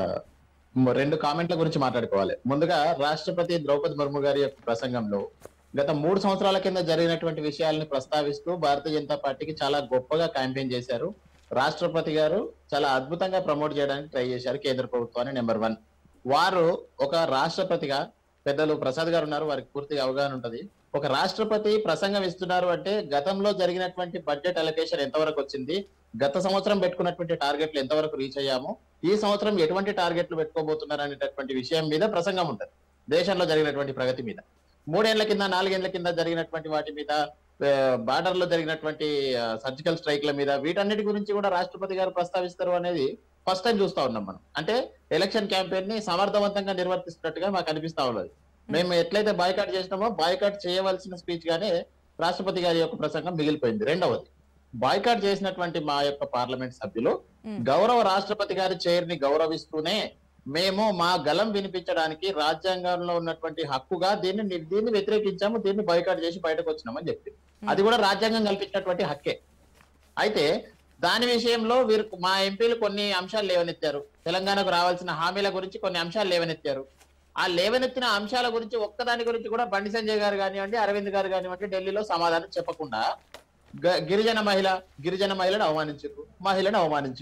రెండు కామెంట్ల గురించి మాట్లాడుకోవాలి. ముందుగా రాష్ట్రపతి ద్రౌపది ముర్ము గారి యొక్క ప్రసంగంలో గత మూడు సంవత్సరాల కింద జరిగినటువంటి విషయాలను ప్రస్తావిస్తూ భారతీయ జనతా పార్టీకి చాలా గొప్పగా క్యాంపెయిన్ చేశారు. రాష్ట్రపతి గారు చాలా అద్భుతంగా ప్రమోట్ చేయడానికి ట్రై చేశారు కేంద్ర ప్రభుత్వాన్ని. నెంబర్ వన్, వారు ఒక రాష్ట్రపతిగా, పెద్దలు ప్రసాద్ గారు ఉన్నారు, వారికి పూర్తిగా అవగాహన ఉంటది. ఒక రాష్ట్రపతి ప్రసంగం ఇస్తున్నారు అంటే గతంలో జరిగినటువంటి బడ్జెట్ అలొకేషన్ ఎంతవరకు వచ్చింది, గత సంవత్సరం పెట్టుకున్నటువంటి టార్గెట్లు ఎంతవరకు రీచ్ అయ్యాము, ఈ సంవత్సరం ఎటువంటి టార్గెట్లు పెట్టుకోబోతున్నారు అనేటటువంటి విషయం మీద ప్రసంగం ఉంటుంది. దేశంలో జరిగినటువంటి ప్రగతి మీద, మూడేళ్ల కింద నాలుగేళ్ల కింద జరిగినటువంటి వాటి మీద, బార్డర్ లో జరిగినటువంటి సర్జికల్ స్ట్రైక్ల మీద, వీటన్నిటి గురించి కూడా రాష్ట్రపతి గారు ప్రస్తావిస్తారు అనేది ఫస్ట్ టైం చూస్తా ఉన్నాం మనం. అంటే ఎలక్షన్ క్యాంపెయిన్ ని సమర్థవంతంగా నిర్వర్తిస్తున్నట్టుగా మాకు అనిపిస్తా ఉన్నది. మేము ఎట్లయితే బాయ్కాట్ చేసినామో బాయ్కాట్ చేయవలసిన స్పీచ్ గానే రాష్ట్రపతి గారి యొక్క ప్రసంగం మిగిలిపోయింది. రెండవది, బాయ్కాట్ చేసినటువంటి మా యొక్క పార్లమెంట్ సభ్యులు గౌరవ రాష్ట్రపతి గారి చైర్ ని గౌరవిస్తూనే మేము మా గలం వినిపించడానికి రాజ్యాంగంలో ఉన్నటువంటి హక్కుగా దీన్ని దీన్ని వ్యతిరేకించాము, దీన్ని బాయ్కాట్ చేసి బయటకు వచ్చినామని చెప్పి, అది కూడా రాజ్యాంగం కల్పించినటువంటి హక్కే. అయితే దాని విషయంలో వీరు మా ఎంపీలు కొన్ని అంశాలు లేవనెత్తారు. తెలంగాణకు రావాల్సిన హామీల గురించి కొన్ని అంశాలు లేవనెత్తారు. ఆ లేవనెత్తిన అంశాల గురించి ఒక్కదాని గురించి కూడా బండి సంజయ్ గారు కానివ్వండి, అరవింద్ గారు కానివ్వండి ఢిల్లీలో సమాధానం చెప్పకుండా గిరిజన మహిళ గిరిజన మహిళను అవమానించారు, మహిళను అవమానించారు.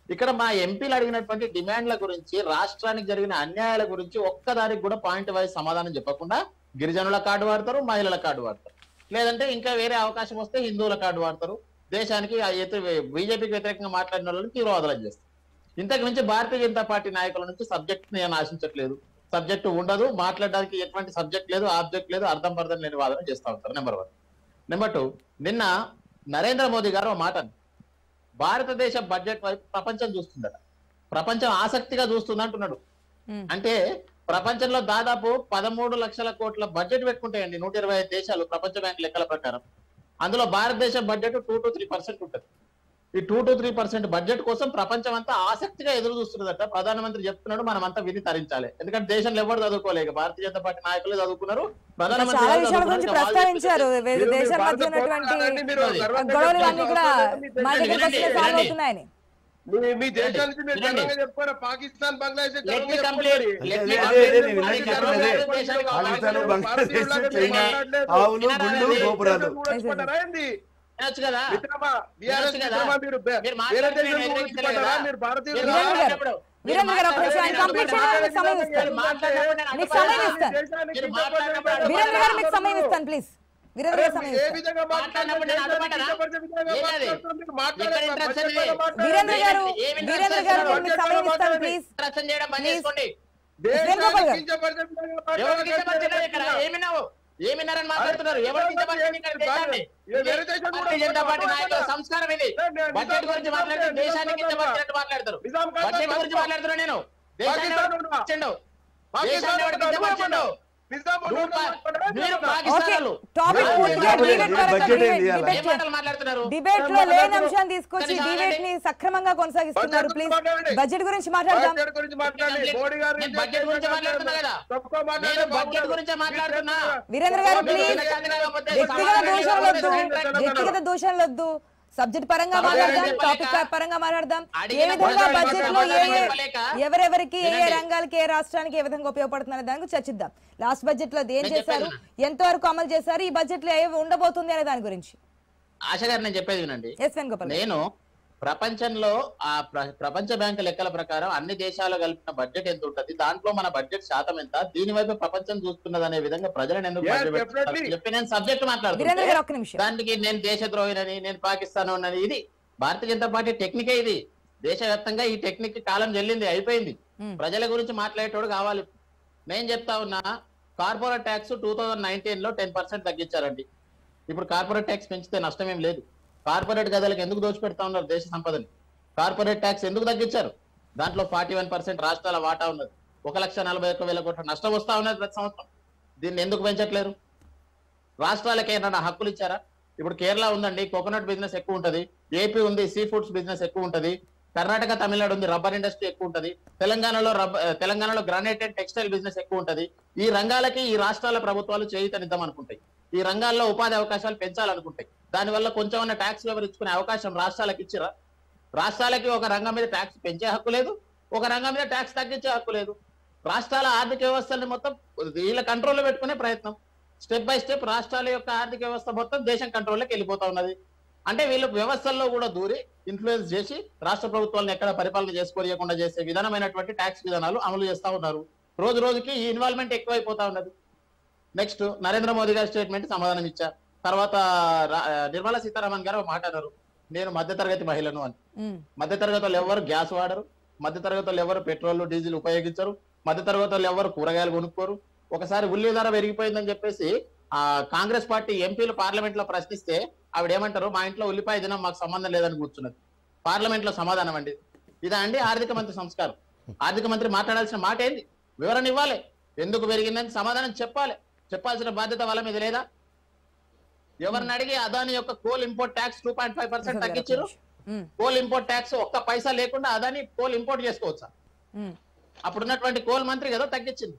ఇక్కడ మా ఎంపీలు అడిగినటువంటి డిమాండ్ల గురించి, రాష్ట్రానికి జరిగిన అన్యాయాల గురించి ఒక్కదానికి కూడా పాయింట్ వైజ్ సమాధానం చెప్పకుండా గిరిజనుల కార్డు వాడతారు, మహిళల కార్డు వాడతారు, లేదంటే ఇంకా వేరే అవకాశం వస్తే హిందువుల కార్డు వాడతారు, దేశానికి బీజేపీకి వ్యతిరేకంగా మాట్లాడిన వాళ్ళని తీవ్రవాదులకు చేస్తారు. ఇంతకు మించి భారతీయ జనతా పార్టీ నాయకుల నుంచి సబ్జెక్ట్ నేను ఆశించట్లేదు. సబ్జెక్టు ఉండదు, మాట్లాడడానికి ఎటువంటి సబ్జెక్ట్ లేదు, ఆబ్జెక్ట్ లేదు, అర్థం పర్థం లేని వాదన చేస్తూ ఉంటారు. Number one. నెంబర్ టూ, నిన్న నరేంద్ర మోదీ గారు ఒక మాట, భారతదేశ బడ్జెట్ వైపు ప్రపంచం చూస్తుందట, ప్రపంచం ఆసక్తిగా చూస్తుంది అంటున్నాడు. అంటే ప్రపంచంలో దాదాపు పదమూడు లక్షల కోట్ల బడ్జెట్ పెట్టుకుంటాయండి నూట ఇరవై ఐదు దేశాలు ప్రపంచ బ్యాంక్ లెక్కల ప్రకారం. అందులో భారతదేశ budget two to three percent ఉంటుంది. ఈ two to three percent budget కోసం ప్రపంచం అంతా ఆసక్తిగా ఎదురు చూస్తున్నదట. ప్రధానమంత్రి చెప్తున్నాడు, మనం అంతా విని తరించాలి. ఎందుకంటే దేశంలో ఎవరు చదువుకోలేక, భారతీయ జనతా పార్టీ నాయకులే చదువుకున్నారు. ప్రధానమంత్రి చాలా విషయాల గురించి ప్రస్తావించారు. దేశం మధ్య ఉన్నటువంటి గొడవలన్నీ కూడా మా దగ్గరికి వచ్చి సాల్వ్ అవుతున్నాయని. మీ దేశానికి మీరు గర్వంగా చెప్పుకోరా, పాకిస్తాన్ బంగ్లాదేశ్ వీరేంద్ర గారు ఒక నిమిషం, ఆయన కంప్లీట్ చేయడానికి సమయం ఇస్తాను, మీకు సమయం ఇస్తాను. వీరేంద్ర గారు మీకు సమయం ఇస్తాను ప్లీజ్. వీరేంద్ర గారు సమయం ఇస్తాను. వీరేంద్ర గారు వీరేంద్ర గారు మీకు సమయం ఇస్తాను ప్లీజ్. వేణుగోపాల్ గారు ఏమిన్నారని మాట్లాడుతున్నారు? సంస్కారం ఇది. బడ్జెట్ గురించి మాట్లాడితే దేశానికి కించపరిచినట్టు మాట్లాడతారు. బడ్జెట్ గురించి మాట్లాడుతున్నా నేను. దేశాన్ని డిబేట్ లో లేని అంశాన్ని తీసుకొచ్చి డిబేట్ ని సక్రమంగా కొనసాగిస్తున్నారు. ప్లీజ్ బడ్జెట్ గురించి మాట్లాడదాం. వీరేంద్ర గారు ప్లీజ్, వ్యక్తిగత దోషాలు వద్దు, వ్యక్తిగత దోషాలు వద్దు. సబ్జెక్ట్ పరంగా మాట్లాడదాం, టాపిక్ పరంగా మాట్లాడదాం. ఏ విధంగా బడ్జెట్ లో ఏ ఎవరెవరికి ఏ ఏ రంగాలకి ఏ రాష్ట్రానికి ఏ విధంగా ఉపయోగపడుతుందనే దాని గురించి చర్చిద్దాం. లాస్ట్ బడ్జెట్ లో ఏం చేశారు, ఎంత వరకు అమలు చేశారు, ఈ బడ్జెట్ లో ఏమి ఉండబోతుంది అనే దాని గురించి. ఆశ గారు నేను చెప్పేది వినండి. ఎస్ వేణుగోపాల్, నేను ప్రపంచంలో ఆ ప్రపంచ బ్యాంక్ లెక్కల ప్రకారం అన్ని దేశాలు కలిపిన బడ్జెట్ ఎంత ఉంటుంది, దాంట్లో మన బడ్జెట్ శాతం ఎంత, దీని వైపు ప్రపంచం చూస్తున్నది అనే విధంగా ప్రజలను ఎందుకు చెప్పి నేను సబ్జెక్ట్ మాట్లాడుతున్నాను. దానికి నేను దేశద్రోహినని, నేను పాకిస్తాన్ ఉన్నది, ఇది భారతీయ జనతా పార్టీ టెక్నికే. ఇది దేశవ్యాప్తంగా ఈ టెక్నిక్ కాలం చెల్లింది, అయిపోయింది. ప్రజల గురించి మాట్లాడేటోడు కావాలి. నేను చెప్తా ఉన్నా, corporate tax two thousand nineteen లో టెన్ పర్సెంట్ తగ్గించారండి. ఇప్పుడు కార్పొరేట్ ట్యాక్స్ పెంచితే నష్టం ఏం లేదు. కార్పొరేట్ గదులకు ఎందుకు దోచిపెడతా ఉన్నారు దేశ సంపదని? కార్పొరేట్ ట్యాక్స్ ఎందుకు తగ్గించారు? దాంట్లో ఫార్టీ వన్ పర్సెంట్ రాష్ట్రాల వాటా ఉన్నది. ఒక లక్ష నలభై ఒక్క వేల కోట్ల నష్టం వస్తా ఉన్నది ప్రతి సంవత్సరం. దీన్ని ఎందుకు పెంచట్లేరు? రాష్ట్రాలకి ఏమన్నా హక్కులు ఇచ్చారా? ఇప్పుడు కేరళ ఉందండి, కోకోనట్ బిజినెస్ ఎక్కువ ఉంటది. ఏపీ ఉంది, సీ ఫుడ్స్ బిజినెస్ ఎక్కువ ఉంటది. కర్ణాటక, తమిళనాడు ఉంది, రబ్బర్ ఇండస్ట్రీ ఎక్కువ ఉంటది. తెలంగాణలో రబ్బర్ తెలంగాణలో గ్రానైట్ అండ్ టెక్స్టైల్ బిజినెస్ ఎక్కువ ఉంటది. ఈ రంగాలకి ఈ రాష్ట్రాల ప్రభుత్వాలు చేయూతనిద్దాం అనుకుంటాయి. ఈ రంగాల్లో ఉపాధి అవకాశాలు పెంచాలనుకుంటాయి. దానివల్ల కొంచెం ట్యాక్స్ వివరించుకునే అవకాశం రాష్ట్రాలకు ఇచ్చిరా? రాష్ట్రాలకి ఒక రంగం మీద ట్యాక్స్ పెంచే హక్కు లేదు, ఒక రంగం మీద ట్యాక్స్ తగ్గించే హక్కు లేదు. రాష్ట్రాల ఆర్థిక వ్యవస్థల్ని మొత్తం వీళ్ళ కంట్రోల్లో పెట్టుకునే ప్రయత్నం. స్టెప్ బై స్టెప్ రాష్ట్రాల యొక్క ఆర్థిక వ్యవస్థ మొత్తం దేశం కంట్రోల్లోకి వెళ్ళిపోతా ఉన్నది. అంటే వీళ్ళు వ్యవస్థల్లో కూడా దూరి ఇన్ఫ్లుయెన్స్ చేసి రాష్ట్ర ప్రభుత్వాలను ఎక్కడ పరిపాలన చేసుకోలేకుండా చేసే విధానమైనటువంటి ట్యాక్స్ విధానాలు అమలు చేస్తా ఉన్నారు. రోజు రోజుకి ఈ ఇన్వాల్వ్మెంట్ ఎక్కువైపోతా ఉన్నది. నెక్స్ట్ నరేంద్ర మోదీ గారి స్టేట్మెంట్ సమాధానం ఇచ్చారు. తర్వాత నిర్మలా సీతారామన్ గారు మాట అన్నారు, నేను మధ్యతరగతి మహిళను అని. మధ్యతరగతి వాళ్ళు ఎవరు గ్యాస్ వాడరు, మధ్యతరగతి వాళ్ళు ఎవరు పెట్రోల్ డీజిల్ ఉపయోగించరు, మధ్యతరగతి వాళ్ళు ఎవరు కూరగాయలు కొనుక్కోరు. ఒకసారి ఉల్లి ధర పెరిగిపోయిందని చెప్పేసి ఆ కాంగ్రెస్ పార్టీ ఎంపీలు పార్లమెంట్ లో ప్రశ్నిస్తే ఆవిడ ఏమంటారు, మా ఇంట్లో ఉల్లిపాయ దినం మాకు సంబంధం లేదని కూర్చున్నది. పార్లమెంట్ లో సమాధానం అండి. ఇదా అండి ఆర్థిక మంత్రి సంస్కారం? ఆర్థిక మంత్రి మాట్లాడాల్సిన మాట ఏంది? వివరణ ఇవ్వాలి, ఎందుకు పెరిగిందని సమాధానం చెప్పాలి. చెప్పాల్సిన బాధ్యత వాళ్ళ మీద లేదా? ఎవరిని అడిగి అదాని యొక్క coal import tax two point five percent తగ్గించారు. కోల్ ఇంపోర్ట్ ట్యాక్స్ ఒక్క పైసా లేకుండా అదాని కోల్ ఇంపోర్ట్ చేసుకోవచ్చా? అప్పుడున్నటువంటి కోల్ మంత్రి కదా తగ్గించింది.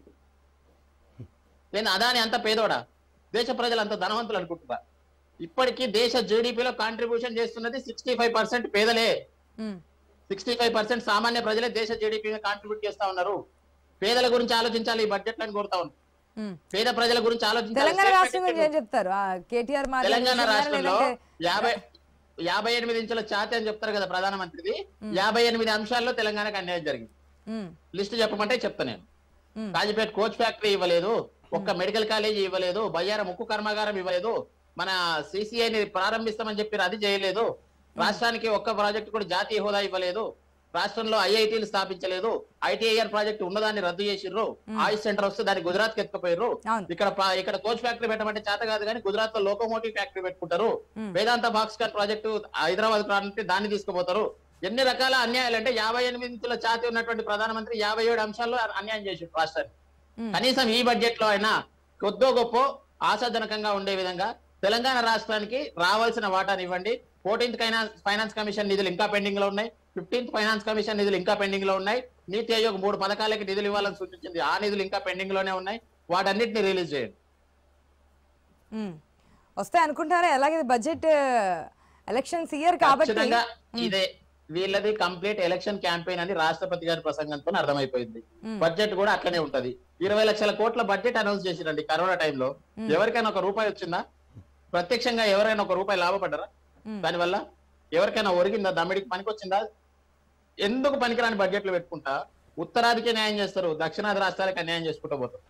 నేను అదాని అంత పేదోడా? దేశ ప్రజలు అంత ధనవంతులు అనుకుంటున్నా? ఇప్పటికీ దేశ జీడిపిలో కాంట్రిబ్యూషన్ చేస్తున్నది సిక్స్టీ ఫైవ్ పర్సెంట్ పేదలే. సిక్స్టీ ఫైవ్ పర్సెంట్ సామాన్య ప్రజలే దేశ జీడిపి కాంట్రిబ్యూట్ చేస్తా ఉన్నారు. పేదల గురించి ఆలోచించాలి ఈ బడ్జెట్ అని కోరుతా ఉన్నాను. పేద ప్రజల గురించి ఆలోచించాలి. తెలంగాణ రాష్ట్రం గురించి ఏం చెప్తారు? కేటీఆర్ తెలంగాణ రాష్ట్రంలో యాభై యాభై ఎనిమిది ఇంచుల ఛాతి అని చెప్తారు కదా ప్రధానమంత్రిది, యాభై ఎనిమిది అంశాల్లో తెలంగాణకు అన్యాయం జరిగింది. లిస్ట్ చెప్పమంటే చెప్తా నేను. కాజీపేట కోచ్ ఫ్యాక్టరీ ఇవ్వలేదు, ఒక్క మెడికల్ కాలేజీ ఇవ్వలేదు, బయ్యారం ఉక్కు కర్మాగారం ఇవ్వలేదు, మన సిసిఐని ప్రారంభిస్తామని చెప్పి అది చేయలేదు, రాష్ట్రానికి ఒక్క ప్రాజెక్టు కూడా జాతీయ హోదా ఇవ్వలేదు, రాష్ట్రంలో ఐఐటీలు స్థాపించలేదు, ఐటీఐఆర్ ప్రాజెక్ట్ ఉన్నదాన్ని రద్దు చేసిర్రు, ఆయుష్ సెంటర్ వస్తే దాన్ని గుజరాత్ కి ఎత్తుకుపోయారు, ఇక్కడ ఇక్కడ కోచ్ ఫ్యాక్టరీ పెట్టమంటే చేత కాదు కానీ గుజరాత్ లో లోకోమోటివ్ ఫ్యాక్టరీ పెట్టుకుంటారు, వేదాంత బాక్స్కాన్ ప్రాజెక్టు హైదరాబాద్ ప్రాంతం దాన్ని తీసుకుపోతారు. ఎన్ని రకాల అన్యాయాలు అంటే యాభై ఎనిమిది ఇంచుల ఛాతి ఉన్నటువంటి ప్రధానమంత్రి యాభై ఏడు అంశాల్లో అన్యాయం చేసి రాష్ట్రానికి. కనీసం ఈ బడ్జెట్ లో అయినా కొద్దో గొప్ప ఆశాజనకంగా ఉండే విధంగా తెలంగాణ రాష్ట్రానికి రావాల్సిన వాటాని ఇవ్వండి. ఫోర్టీన్త్ ఫైనాన్స్ కమిషన్ నిధులు ఇంకా పెండింగ్ లో ఉన్నాయి, ఫిఫ్టీన్త్ ఫైనాన్స్ కమిషన్ నిధులు ఇంకా పెండింగ్ లో ఉన్నాయి, నీతి ఆయోగ్ మూడు పథకాలకి నిధులు ఇవ్వాలని సూచించింది, ఆ నిధులు ఇంకా పెండింగ్ లోనే ఉన్నాయి, వాటన్నిటిని రిలీజ్ చేయండి. వస్తాయి అనుకుంటారా? అలాగే బడ్జెట్ ఎలక్షన్స్ ఇయర్ కాబట్టి ఇదే వీళ్ళది కంప్లీట్ ఎలక్షన్ క్యాంపెయిన్ అని రాష్ట్రపతి గారి ప్రసంగంతో అర్థమైపోయింది. బడ్జెట్ కూడా అట్లనే ఉంటది. ఇరవై లక్షల కోట్ల బడ్జెట్ అనౌన్స్ చేసిరండి కరోనా టైంలో. ఎవరికైనా ఒక రూపాయి వచ్చిందా? ప్రత్యక్షంగా ఎవరైనా ఒక రూపాయి లాభపడ్డారా దానివల్ల? ఎవరికైనా ఒరిగిందా? దమ్మిడికి పనికి వచ్చిందా? ఎందుకు పనికిరాని బడ్జెట్లు పెట్టుకుంటా ఉత్తరాదికి న్యాయం చేస్తారు, దక్షిణాది రాష్ట్రాలకు అన్యాయం చేసుకుంటూ పోతారు.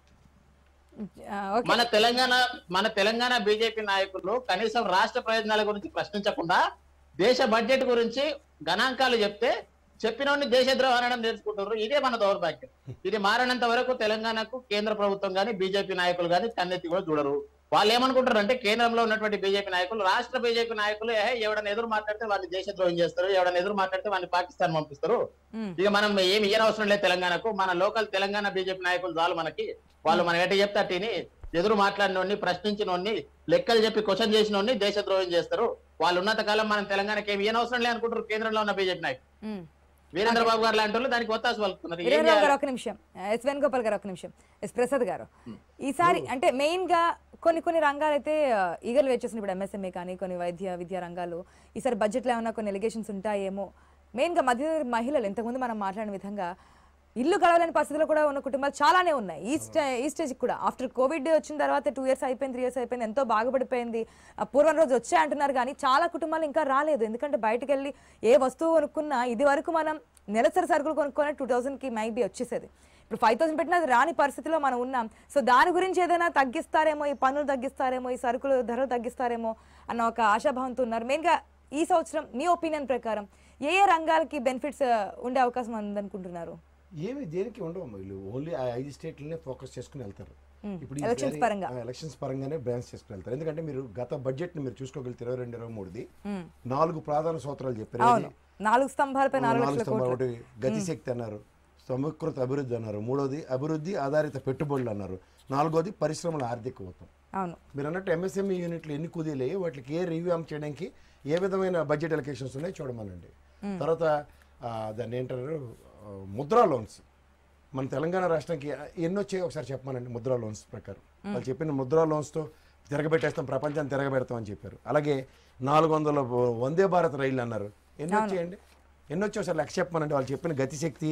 మన తెలంగాణ మన తెలంగాణ బీజేపీ నాయకులు కనీసం రాష్ట్ర ప్రయోజనాల గురించి ప్రశ్నించకుండా దేశ బడ్జెట్ గురించి గణాంకాలు చెప్తే చెప్పినోడిని దేశద్రోహం అనడం నేర్చుకుంటున్నారు. ఇదే మన దౌర్భాగ్యం. ఇది మారినంత వరకు తెలంగాణకు కేంద్ర ప్రభుత్వం గానీ బీజేపీ నాయకులు గానీ కన్నెత్తి కూడా చూడరు. వాళ్ళు ఏమనుకుంటారు అంటే కేంద్రంలో ఉన్నటువంటి బీజేపీ నాయకులు రాష్ట్ర బీజేపీ నాయకులు ఎవడన్నా ఎదురు మాట్లాడితే వాళ్ళు దేశద్రోహం చేస్తారు, ఎవడన్నా ఎదురు మాట్లాడితే వాళ్ళని పాకిస్తాన్ పంపిస్తారు. ఇక మనం ఏమి ఇయ్యన అవసరం లేదు తెలంగాణకు, మన లోకల్ తెలంగాణ బీజేపీ నాయకులు చాలు మనకి. వాళ్ళు మనం ఎట్ట చెప్తే అట్టిని ఎదురు మాట్లాడినోడిని, ప్రశ్నించినోడిని, లెక్కలు చెప్పి క్వశ్చన్ చేసినోడిని దేశద్రోహం చేస్తారు. వాళ్ళు ఉన్నంత కాలం మనం తెలంగాణకి ఏమి ఇయ్యన అవసరం లేదు అనుకుంటారు కేంద్రంలో ఉన్న బీజేపీ నాయకులు. వీరేంద్ర బాబు గారు లాంటి వాళ్ళు దానికి ఒత్తాసు పలుకుతున్నారు. ఒక నిమిషం, ఎస్ వేణుగోపాల్ గారు ఒక నిమిషం, ఎస్ ప్రసాద్ గారు, ఈసారి అంటే మెయిన్ గా కొన్ని కొన్ని రంగాలు అయితే ఈగలు వేచేసిన, ఇప్పుడు ఎంఎస్ఎంఏ కానీ కొన్ని వైద్య విద్యా రంగాలు ఈసారి బడ్జెట్లో ఏమైనా కొన్ని ఎలిగేషన్స్ ఉంటాయేమో. మెయిన్ గా మధ్య మహిళలు ఇంతకుముందు మనం మాట్లాడిన విధంగా ఇల్లు గడవలేని పరిస్థితుల్లో కూడా ఉన్న కుటుంబాలు చాలానే ఉన్నాయి. ఈ స్టే ఈ స్టేజ్కి కూడా ఆఫ్టర్ కోవిడ్ వచ్చిన తర్వాత టూ ఇయర్స్ అయిపోయింది, త్రీ ఇయర్స్ అయిపోయింది, ఎంతో బాగుపడిపోయింది, పూర్వం రోజు వచ్చాయి అంటున్నారు కానీ చాలా కుటుంబాలు ఇంకా రాలేదు. ఎందుకంటే బయటకు వెళ్ళి ఏ వస్తువు కొనుక్కున్నా ఇది వరకు మనం నెలసరి సరుకులు కొనుక్కొని టూ థౌసండ్కి మైబీ వచ్చేసేది. ఇప్పుడు ఫైవ్ థౌసండ్ పెట్టినా అది రాని పరిస్థితిలో మనం ఉన్నాం. సో దాని గురించి ఏదైనా తగ్గిస్తారేమో, ఈ పన్నులు తగ్గిస్తారేమో, ఈ సరుకులు ధరలు తగ్గిస్తారేమో అన్న ఒక ఆశాభావంతో ఉన్నారు. మెయిన్గా ఈ సంవత్సరం మీ ఒపీనియన్ ప్రకారం ఏ ఏ రంగాలకి బెనిఫిట్స్ ఉండే అవకాశం ఉందనుకుంటున్నారు? ఏమి దేనికి ఉండవు, వీళ్ళు ఓన్లీ ఆ ఐదు స్టేట్లనే ఫోకస్ చేసుకుని వెళ్తారు. ఇప్పుడు ఎలక్షన్స్ పరంగా ఎలక్షన్స్ పరంగానే బ్యాన్స్ చేసుకుని వెళ్తారు. ఎందుకంటే మీరు గత బడ్జెట్ ని మీరు చూసుకోగలిగితే ఇరవై రెండు ఇరవై మూడుది నాలుగు ప్రధాన సూత్రాలు చెప్పారు. నాలుగు స్తంభాలపై నాలుగు ఒకటి గతిశక్తి అన్నారు, సమకృత అభివృద్ధి అన్నారు, మూడోది అభివృద్ధి ఆధారిత పెట్టుబడులు అన్నారు, నాలుగోది పరిశ్రమల ఆర్థికవతం. అవును, మీరు అన్నట్టు ఎంఎస్ఎంఈ యూనిట్లు ఎన్ని కుదిలేయి, వాటికి ఏ రివ్యూమ్ చేయడానికి ఏ విధమైన బడ్జెట్ అలొకేషన్స్ ఉన్నాయో చూడమనండి. తర్వాత దాన్ని ఏంటారు ముద్రా లోన్స్, మన తెలంగాణ రాష్ట్రానికి ఎన్ని వచ్చాయో ఒకసారి చెప్పమనండి. ముద్రా లోన్స్ ప్రకారం వాళ్ళు చెప్పిన ముద్రా లోన్స్తో తిరగబెట్టేస్తాం, ప్రపంచాన్ని తిరగబెడతాం అని చెప్పారు. అలాగే నాలుగు వందల వందే భారత్ రైళ్ళు అన్నారు, ఎన్ని వచ్చాయండి? ఎన్ని వచ్చాయి ఒకసారి లెక్క చెప్పమనండి. వాళ్ళు చెప్పిన గతిశక్తి,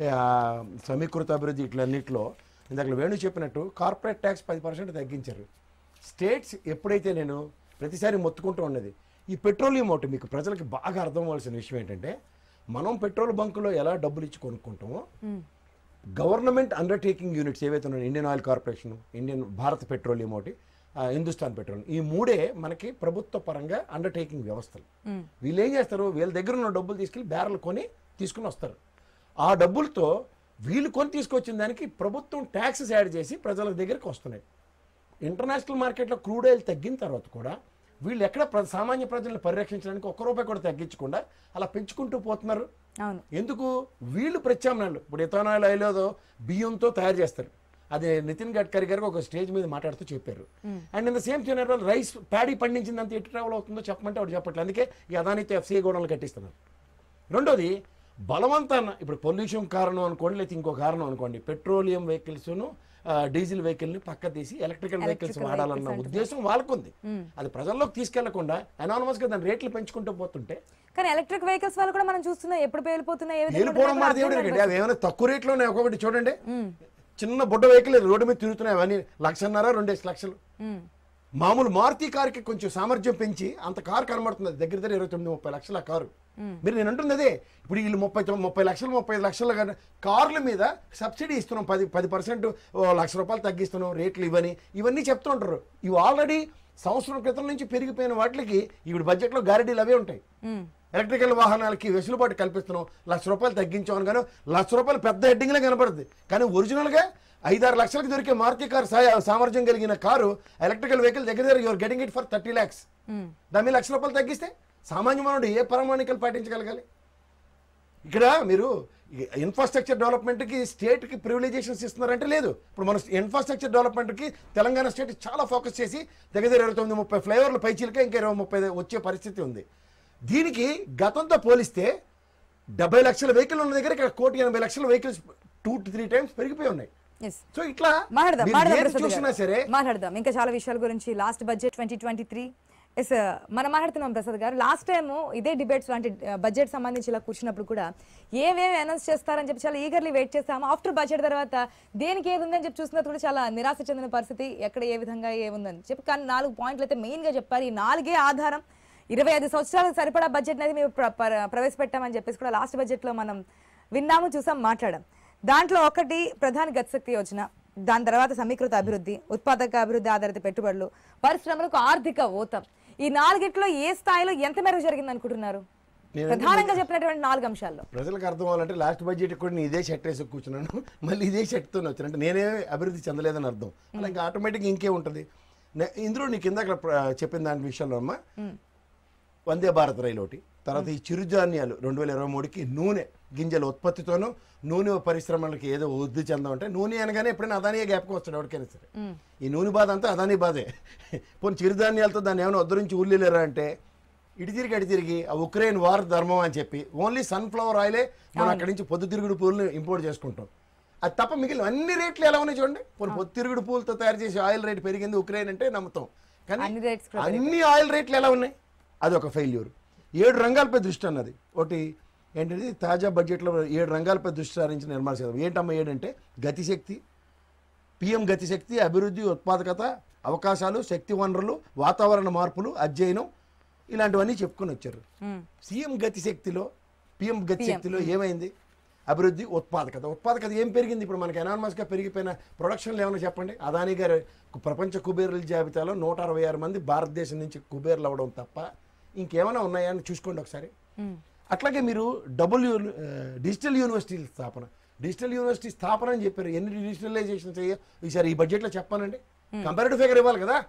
సమీకృత అభివృద్ధి ఇట్లన్నింటిలో ఇందాక వేణు చెప్పినట్టు కార్పొరేట్ ట్యాక్స్ పది పర్సెంట్ తగ్గించారు. స్టేట్స్ ఎప్పుడైతే నేను ప్రతిసారి మొత్తుకుంటూ ఉన్నది ఈ పెట్రోలియం ఒకటి మీకు ప్రజలకు బాగా అర్థం అవ్వాల్సిన విషయం ఏంటంటే, మనం పెట్రోల్ బంకులో ఎలా డబ్బులు ఇచ్చి కొనుక్కుంటామో గవర్నమెంట్ అండర్టేకింగ్ యూనిట్స్ ఏవైతే ఉన్నాయో, Indian oil corporation, Indian Bharat petroleum ఒకటి, హిందుస్థాన్ పెట్రోలియం, ఈ మూడే మనకి ప్రభుత్వ పరంగా అండర్టేకింగ్ వ్యవస్థలు. వీళ్ళు ఏం చేస్తారు, వీళ్ళ దగ్గర ఉన్న డబ్బులు తీసుకెళ్ళి బ్యారెల్ కొని తీసుకుని వస్తారు. ఆ డబ్బులతో వీళ్ళు కొని తీసుకొచ్చిన దానికి ప్రభుత్వం ట్యాక్సెస్ యాడ్ చేసి ప్రజల దగ్గరికి వస్తున్నాయి. ఇంటర్నేషనల్ మార్కెట్లో క్రూడ్ ఆయిల్ తగ్గిన తర్వాత కూడా వీళ్ళు ఎక్కడ సామాన్య ప్రజలను పరిరక్షించడానికి ఒక్క రూపాయి కూడా తగ్గించకుండా అలా పెంచుకుంటూ పోతున్నారు. ఎందుకు? వీళ్ళు ప్రత్యామ్నాయాలు, ఇప్పుడు ఇథనాల్ ఆయిల్ బియ్యంతో తయారు చేస్తారు. అది నితిన్ గడ్కరీ గారికి ఒక స్టేజ్ మీద మాట్లాడుతూ చెప్పారు. And in the same time rice paddy పండించిందంత ఎటు ట్రావెల్ అవుతుందో చెప్పమంటే వాడు చెప్పట్లేదు. అందుకే ఈ అదానితో ఎఫ్సీఐ గోడలు కట్టిస్తున్నారు. రెండోది బలవంతాన, ఇప్పుడు పొల్యూషన్ కారణం అనుకోండి, లేకపోతే ఇంకో కారణం అనుకోండి, పెట్రోలియం వెహికల్స్ను డీజిల్ వెహికల్ని పక్క తీసి ఎలక్ట్రికల్ వెహికల్స్ వాడాలన్న ఉద్దేశం వాళ్ళకుంది. అది ప్రజల్లోకి తీసుకెళ్లకుండా అనానమస్ గా దాని రేట్లు పెంచుకుంటూ పోతుంటే, కానీ ఎలక్ట్రిక్ వెహికల్స్ వాళ్ళు కూడా మనం చూస్తున్నాం ఎప్పుడు పేలిపోతున్నాయి. వెళ్ళిపోవడం మాట దేవుడు, అవి ఏమైనా తక్కువ రేట్లోనే ఒక్కొక్కటి చూడండి, చిన్న బుడ్డ వెహికల్ రోడ్డు మీద తిరుగుతున్నాయి, అవన్నీ లక్షన్నర రెండేసి లక్షలు. మామూలు మారుతి కారుకి కొంచెం సామర్థ్యం పెంచి అంత కారు కనబడుతుంది దగ్గర దగ్గర ఇరవై తొమ్మిది ముప్పై లక్షల కారు. మీరు నేను అంటుంది అదే, ఇప్పుడు వీళ్ళు ముప్పై తొమ్మిది ముప్పై లక్షలు ముప్పై ఐదు లక్షల కార్ల మీద సబ్సిడీ ఇస్తున్నాం, పది పది పర్సెంట్ లక్ష రూపాయలు తగ్గిస్తున్నాం, రేట్లు ఇవని ఇవన్నీ చెప్తూ ఉంటారు. ఇవి ఆల్రెడీ సంవత్సరం క్రితం నుంచి పెరిగిపోయిన వాటికి ఇప్పుడు బడ్జెట్లో గ్యారెంటీలు అవే ఉంటాయి. ఎలక్ట్రికల్ వాహనాలకి వెసులుబాటు కల్పిస్తున్నాం, లక్ష రూపాయలు తగ్గించామని, కానీ లక్ష రూపాయలు పెద్ద హెడ్డింగ్లే కనపడుతుంది. కానీ ఒరిజినల్గా ఐదారు లక్షలకు దొరికే మారుతి కారు సామర్థ్యం కలిగిన కారు ఎలక్ట్రికల్ వెహికల్ దగ్గర దగ్గర your getting it for thirty lakhs. దాని మీద లక్ష రూపాయలు తగ్గిస్తే సామాన్య మానవుడు ఏ ప్రమాణికలు పాటించగలగాలి? ఇక్కడ మీరు ఇన్ఫ్రాస్ట్రక్చర్ డెవలప్మెంట్కి స్టేట్కి ప్రివిలైజేషన్స్ ఇస్తున్నారంటే లేదు. ఇప్పుడు మన ఇన్ఫ్రాస్ట్రక్చర్ డెవలప్మెంట్కి తెలంగాణ స్టేట్ చాలా ఫోకస్ చేసి దగ్గర దగ్గర ఇరవై తొమ్మిది ముప్పై ఫ్లైఓవర్ల పైచీలకే ఇంకా ఇరవై ముప్పై వచ్చే పరిస్థితి ఉంది. దీనికి గతంతో పోలిస్తే డెబ్బై లక్షల వెహికల్ ఉన్న దగ్గర ఇక్కడ కోటి ఎనభై లక్షల vehicles two to three times పెరిగిపోయి ఉన్నాయి. సో ఇట్లా చూసినా సరే మాట్లాడదాం ఇంకా చాలా విషయాల గురించి. Last budget twenty twenty three yes మనం మాట్లాడుతున్నాం ప్రసాద్ గారు. లాస్ట్ టైం ఇదే డిబేట్స్ లాంటి బడ్జెట్ సంబంధించి ఇలా కూర్చున్నప్పుడు కూడా ఏమేమి అనౌన్స్ చేస్తారని చెప్పి చాలా ఈగర్లీ వెయిట్ చేస్తాము. ఆఫ్టర్ బడ్జెట్ తర్వాత దేనికి ఏది ఉందని చెప్పి చూసినప్పుడు కూడా చాలా నిరాశ చెందిన పరిస్థితి, ఎక్కడ ఏ విధంగా ఏముందని చెప్పి. కానీ నాలుగు పాయింట్లు అయితే మెయిన్గా చెప్పారు. ఈ నాలుగే ఆధారం. ఇరవై ఐదు సంవత్సరాలకు సరిపడా బడ్జెట్ అనేది మేము ప్రవేశపెట్టామని చెప్పేసి కూడా లాస్ట్ బడ్జెట్లో మనం విన్నాము, చూసాం, మాట్లాడాం. దాంట్లో ఒకటి ప్రధాన గతిశక్తి యోజన, దాని తర్వాత సమీకృత అభివృద్ధి, ఉత్పాదక అభివృద్ధి ఆధారిత పెట్టుబడులు, పరిశ్రమలకు ఆర్థిక ఊతం. ఈ నాలుగిట్లో ఏ స్థాయిలో ఎంత మేరకు జరిగింది అనుకుంటున్నారు? ప్రధానంగా చెప్పినటువంటి నాలుగు అంశాల్లో ప్రజలకు అర్థం అవ్వాలంటే లాస్ట్ బడ్జెట్ కూడా నేను ఇదే షర్ట్ వేసి కూర్చున్నాను, మళ్ళీ ఇదే షర్ట్తో వచ్చాను అంటే నేనే అభివృద్ధి చెందలేదని అర్థం. అలా ఇంకా ఆటోమేటిక్గా ఇంకే ఉంటుంది. ఇందులో నీకు ఇందాక చెప్పిన దాని విషయంలో అమ్మ వందే భారత్ రైలు ఒకటి, తర్వాత ఈ చిరుధాన్యాలు రెండు వేల ఇరవై మూడుకి నూనె గింజల ఉత్పత్తితోనూ నూనె పరిశ్రమలకి ఏదో వృద్ధి చెందామంటే నూనె అనగానే ఎప్పుడైనా అదానియే గ్యాప్కి వస్తాడు ఎవరికైనా సరే. ఈ నూనె బాధ అంతా అదాని బాధే. పోనీ చిరుధాన్యాలతో దాన్ని ఏమైనా ఉద్ధరించి ఊళ్ళేరా అంటే ఇటు తిరిగి అటు తిరిగి ఆ ఉక్రెయిన్ వార్ ధర్మం అని చెప్పి ఓన్లీ సన్ఫ్లవర్ ఆయిలే మనం అక్కడి నుంచి పొద్దుతిరుగుడు పూలను ఇంపోర్ట్ చేసుకుంటాం. అది తప్ప మిగిలిన అన్ని రేట్లు ఎలా ఉన్నాయి చూడండి. పోనీ పొద్దుతిరుగుడు పూలతో తయారు చేసి ఆయిల్ రేట్ పెరిగింది ఉక్రెయిన్ అంటే నమ్ముతాం, కానీ అన్ని ఆయిల్ రేట్లు ఎలా ఉన్నాయి? అది ఒక ఫెయిల్యూర్. ఏడు రంగాలపై దృష్టి అన్నది ఒకటి ఏంటంటే తాజా బడ్జెట్లో ఏడు రంగాలపై దృష్టి సారించి నిర్మాణ చేద్దాం. ఏంటమ్మా ఏడంటే గతిశక్తి, పిఎం గతిశక్తి, అభివృద్ధి, ఉత్పాదకత, అవకాశాలు, శక్తి వనరులు, వాతావరణ మార్పులు, అధ్యయనం, ఇలాంటివన్నీ చెప్పుకొని వచ్చారు. సీఎం గతిశక్తిలో పిఎం గతిశక్తిలో ఏమైంది? అభివృద్ధి, ఉత్పాదకత. ఉత్పాదకత ఏం పెరిగింది? ఇప్పుడు మనకి ఎనానమస్గా పెరిగిపోయిన ప్రొడక్షన్లు ఏమైనా చెప్పండి. అదానీ గారు ప్రపంచ కుబేరుల జాబితాలో నూట అరవై ఆరు మంది భారతదేశం నుంచి కుబేర్లు అవ్వడం తప్ప ఇంకేమైనా ఉన్నాయా అని చూసుకోండి ఒకసారి. అట్లాగే మీరు డబుల్ యూ డిజిటల్ యూనివర్సిటీల స్థాపన, డిజిటల్ యూనివర్సిటీ స్థాపన అని చెప్పారు. ఎన్ని డిజిటలైజేషన్ చేయ ఈసారి ఈ బడ్జెట్లో చెప్పానండి. కంపారిటివ్ ఫిగర్ ఇవ్వాలి కదా.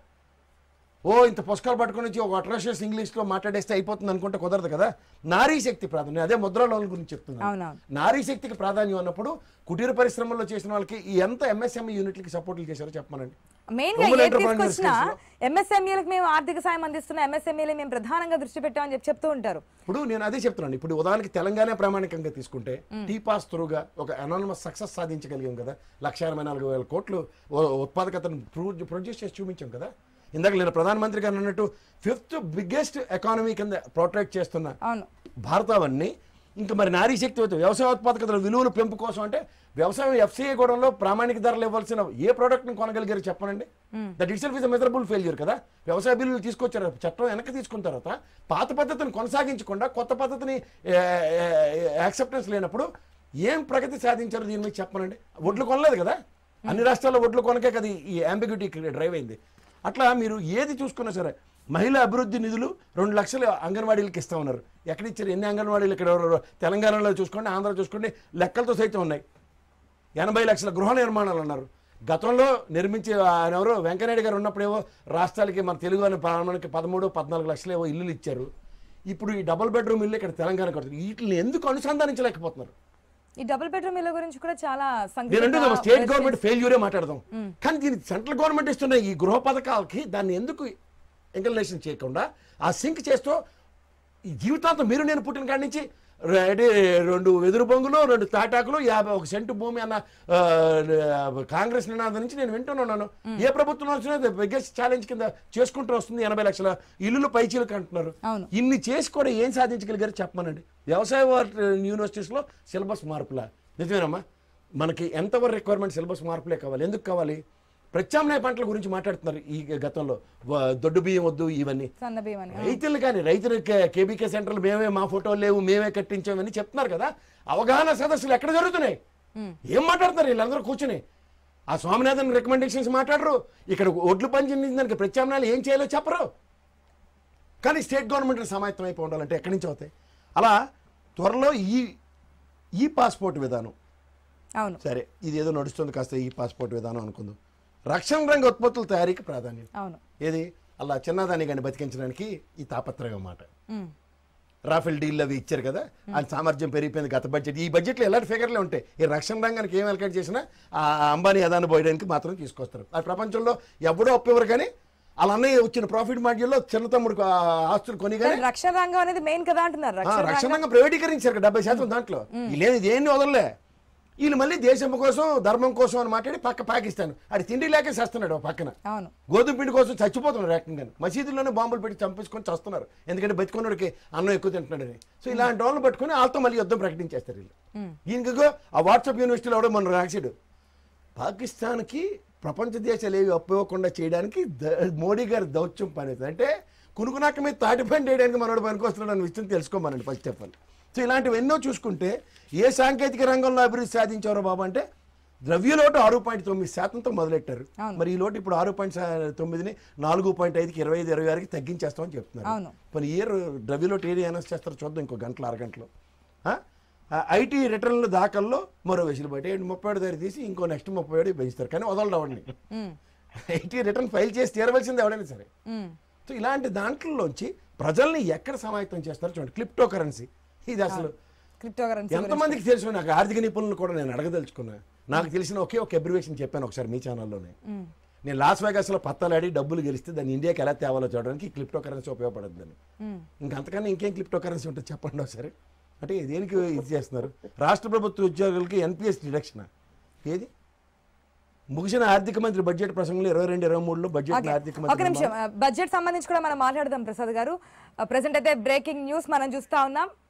ఓ ఇంత పుస్తకాలు పట్టుకొని వచ్చి ఒక అట్రాషియస్ ఇంగ్లీష్లో మాట్లాడేస్తే అయిపోతుంది అనుకుంటే కుదరదు కదా. నారీ శక్తి ప్రాధాన్యం, అదే ముద్రా లోన్ గురించి చెప్తున్నాను. నారీ శక్తికి ప్రాధాన్యం అన్నప్పుడు కుటీర పరిశ్రమల్లో చేసిన వాళ్ళకి ఎంత ఎంఎస్ఎంఈ యూనిట్లకి సపోర్ట్లు చేశారో చెప్పమనండి. మెయిన్ గా ఏది తీసుకొచ్చినా ఎంఎస్ఎంఈలకు మేము ఆర్థిక సాయం అందిస్తున్న ఎంఎస్ఎంఈలు మేము ప్రధానంగా దృష్టి పెట్టామని చెప్పి చెప్తూ ఉంటారు. ఇప్పుడు నేను అదే చెప్తున్నాను. ఇప్పుడు ఉదాహరణకి తెలంగాణ ప్రామాణికంగా తీసుకుంటే టీ పాస్ త్రూగా ఒక అనానమస్ సక్సెస్ సాధించగలిగాం కదా. లక్ష ఎనభై నాలుగు వేల కోట్లు ఉత్పాదకతను ప్రొడ్యూస్ చేసి చూపించాం కదా. ఇందాక నేను ప్రధానమంత్రి గారు అన్నట్టు ఫిఫ్త్ బిగ్గెస్ట్ ఎకానమీ కింద ప్రొటెక్ట్ చేస్తున్న భారతావన్ని ఇంకా మరి నారీ శక్తి వ్యవసాయ ఉత్పాదకతల విలువలు పెంపు కోసం అంటే వ్యవసాయం ఎఫ్సీఐ గూడంలో ప్రామాణిక ధరలు ఇవ్వాల్సిన ఏ ప్రోడక్ట్ని కొనగలిగారు చెప్పనండి. That itself is a measurable failure కదా. వ్యవసాయ బిల్లులు తీసుకొచ్చారు, చట్టం వెనక్కి తీసుకున్న తర్వాత పాత పద్ధతిని కొనసాగించకుండా కొత్త పద్ధతిని యాక్సెప్టెన్స్ లేనప్పుడు ఏం ప్రగతి సాధించారు దీని మీద చెప్పనండి. ఒడ్లు కొనలేదు కదా, అన్ని రాష్ట్రాల్లో ఒడ్లు కొనకే కదా ఈ అంబిగ్యూటీ డ్రైవ్ అయింది. అట్లా మీరు ఏది చూసుకున్నా సరే మహిళా అభివృద్ధి నిధులు రెండు లక్షలు అంగన్వాడీలకు ఇస్తా ఉన్నారు. ఎక్కడిచ్చారు? ఎన్ని అంగన్వాడీలు ఇక్కడ తెలంగాణలో చూసుకోండి, ఆంధ్ర చూసుకోండి, లెక్కలతో సైతం ఉన్నాయి. ఎనభై లక్షల గృహ నిర్మాణాలు అన్నారు. గతంలో నిర్మించి ఆయన ఎవరో వెంకయ్యనాయుడు గారు ఉన్నప్పుడేవో రాష్ట్రాలకి మన తెలుగు అని మనకి పదమూడు పద్నాలుగు లక్షలు ఏవో ఇల్లులు ఇచ్చారు. ఇప్పుడు ఈ డబుల్ బెడ్రూమ్ ఇల్లు ఇక్కడ తెలంగాణ కడుతుంది. వీటిని ఎందుకు అనుసంధానించలేకపోతున్నారు? ఈ డబుల్ బెడ్రూమ్ ఇళ్ళ గురించి కూడా చాలా స్టేట్ గవర్నమెంట్ ఫెయిల్యూరే మాట్లాడదాం, కానీ దీనికి సెంట్రల్ గవర్నమెంట్ ఇస్తున్న ఈ గృహ పథకాలకి దాన్ని ఎందుకు ఎంకరేజ్ చేయకుండా ఆ సింక్ చేస్తూ ఈ జీవితాంతం మీరు నేను పుట్టిన కాడి నుంచి రెండు వెదురు బొంగులు, రెండు తాటాకులు, యాభై ఒక సెంటు భూమి అన్న కాంగ్రెస్ నినాదం నుంచి నేను వింటున్నాను. ఏ ప్రభుత్వం వచ్చినా బిగ్గెస్ట్ ఛాలెంజ్ కింద చేసుకుంటూ వస్తుంది. ఎనభై లక్షల ఇల్లులు పైచీలకు అంటున్నారు. ఇన్ని చేసి కూడా ఏం సాధించగలిగారు చెప్పమనండి. వ్యవసాయ యూనివర్సిటీస్లో సిలబస్ మార్పులా? నిజమేనమ్మా, మనకి ఎంతవరకు రిక్వైర్మెంట్ సిలబస్ మార్పులే కావాలి. ఎందుకు కావాలి? ప్రత్యామ్నాయ పంటల గురించి మాట్లాడుతున్నారు ఈ గతంలో. వ- దొడ్డు బియ్యం వద్దు ఇవన్నీ. సన్న బియ్యం అని. రైతులు కానీ రైతులు కేబీకే సెంటర్లు మేమే మా ఫోటోలు లేవు మేమే కట్టించామని చెప్తున్నారు కదా. అవగాహన సదస్సులు ఎక్కడ జరుగుతున్నాయి? ఏం మాట్లాడుతున్నారు వీళ్ళందరూ కూర్చుని? ఆ స్వామినాథన్ రికమెండేషన్స్ మాట్లాడరు. ఇక్కడ ఒడ్లు పంచిన దానికి ప్రత్యామ్నాయాలు ఏం చేయాలో చెప్పరు. కానీ స్టేట్ గవర్నమెంట్ సమాయత్తం అయిపోయి ఉండాలంటే ఎక్కడి నుంచి అవుతాయి? అలా త్వరలో ఈ ఈ పాస్పోర్ట్ విధానం, అవును సరే ఇది ఏదో నడుస్తుంది కాస్త ఈ పాస్పోర్ట్ విధానం అనుకుందాం. రక్షణ రంగ ఉత్పత్తుల తయారీకి ప్రాధాన్యం. అవును ఏది అలా చిన్నదాన్ని కానీ బతికించడానికి ఈ తాపత్రయం అన్నమాట. ఉమ్. రాఫెల్ డీల్ అవి ఇచ్చారు కదా, ఆ సామర్థ్యం పెరిగిపోయింది గత బడ్జెట్. ఈ బడ్జెట్లో ఎలాంటి ఫిగర్లే ఉంటాయి. ఈ రక్షణ రంగానికి ఏం అలకేట్ చేసినా ఆ అంబానీ అదాన్ని పోయడానికి మాత్రం తీసుకొస్తారు. ఆ ప్రపంచంలో ఎవడో ఒప్పెవరు కానీ అలా అన్నయ్య వచ్చిన ప్రాఫిట్ మాడ్యూల్లో చిన్న తమ్ముడు ఆస్తులు కొని కానీ రక్షణ రంగం అనేది మెయిన్ కదా అంటున్నారు. రక్షణ రక్షణ రంగం ప్రైవేటీకరించారు డెబ్బై శాతం దాంట్లో. లేదు దేన్ని వదలలే. వీళ్ళు మళ్ళీ దేశం కోసం ధర్మం కోసం అని మాట్లాడి పక్క పాకిస్తాన్ అది తిండి లేక చేస్తున్నాడు పక్కన. అవును గోధుమ పిండి కోసం చచ్చిపోతున్నారు ఏకంగా. మసీదుల్లోనే బాంబులు పెట్టి చంపేసుకొని చస్తున్నారు. ఎందుకంటే బతికున్నోడికి అన్నం ఎక్కువ తింటున్నాడని. సో ఇలాంటి వాళ్ళని పట్టుకుని వాళ్ళతో మళ్ళీ యుద్ధం ప్రకటించేస్తారు వీళ్ళు. దీనికి ఆ వాట్సాప్ యూనివర్సిటీలో కూడా మన రాశాడు, పాకిస్తాన్కి ప్రపంచ దేశాలు ఏవి అప్పివ్వకుండా చేయడానికి మోడీ గారి దౌత్యం పని. అంటే కునుకునాక మీద తాటి పని వేయడానికి మనోడు పనికొస్తున్నాడు అనే విషయం తెలుసుకోమనండి ఫస్ట్ ఆఫ్ ఆల్. సో ఇలాంటివి ఎన్నో చూసుకుంటే ఏ సాంకేతిక రంగంలో అభివృద్ధి సాధించారో బాబు అంటే ద్రవ్యలోటు ఆరు పాయింట్ తొమ్మిది శాతంతో మొదలెట్టారు. మరి ఈ లోటు ఇప్పుడు ఆరు పాయింట్ తొమ్మిదిని నాలుగు పాయింట్ ఐదుకి ఇరవై ఐదు ఇరవై ఆరుకి తగ్గించేస్తామని చెప్తున్నారు. మరి ఇయర్ ద్రవ్యలోటు ఏది అనౌన్స్ చేస్తారో చూద్దాం ఇంకో గంటలు అరగంటలో. ఐటీ రిటర్న్ల దాఖల్లో మరో వెసులుబాటు ఏడు ముప్పై ఏడు దగ్గర తీసి ఇంకో నెక్స్ట్ ముప్పై ఏడు పెంచుతారు. కానీ వదలడం అవన్నీ ఐటీ రిటర్న్ ఫైల్ చేసి తీరవలసింది ఎవడైనా సరే. సో ఇలాంటి దాంట్లోంచి ప్రజల్ని ఎక్కడ సమాయత్తం చేస్తారో చూడండి. క్రిప్టో కరెన్సీ ఇది అసలు ఎంతమందికి తెలుసు? నాకు ఆర్థిక నిపుణులు కూడా నేను అడగదలుచుకున్నా. నాకు తెలిసిన ఒకే ఒక అబ్రివేషన్ చెప్పాను ఒకసారి మీ ఛానల్లోనే. నేను లాస్ వేగాస్లో పత్తాలాడి డబ్బులు గెలిస్తే దాన్ని ఇండియాకి ఎలా తేవాలో చూడడానికి క్రిప్టో కరెన్సీ ఉపయోగపడుతుందని. ఇంకంతకన్నా ఇంకేం క్రిప్టో కరెన్సీ ఉంటుంది చెప్పండి ఒకసారి. అంటే దేనికి ఇది చేస్తున్నారు? రాష్ట్ర ప్రభుత్వ ఉద్యోగులకి ఎన్పిఎస్ డిడక్షన్ ఏది? ముగిసిన ఆర్థిక మంత్రి బడ్జెట్ ప్రసంగంలో ఇరవై రెండు ఇరవై మూడులో బడ్జెట్ ఆర్థిక ఒక నిమిషం బడ్జెట్ సంబంధించి కూడా మనం మాట్లాడదాం ప్రసాద్ గారు. ప్రెసెంట్ అయితే బ్రేకింగ్ న్యూస్ మనం చూస్తా ఉన్నాం.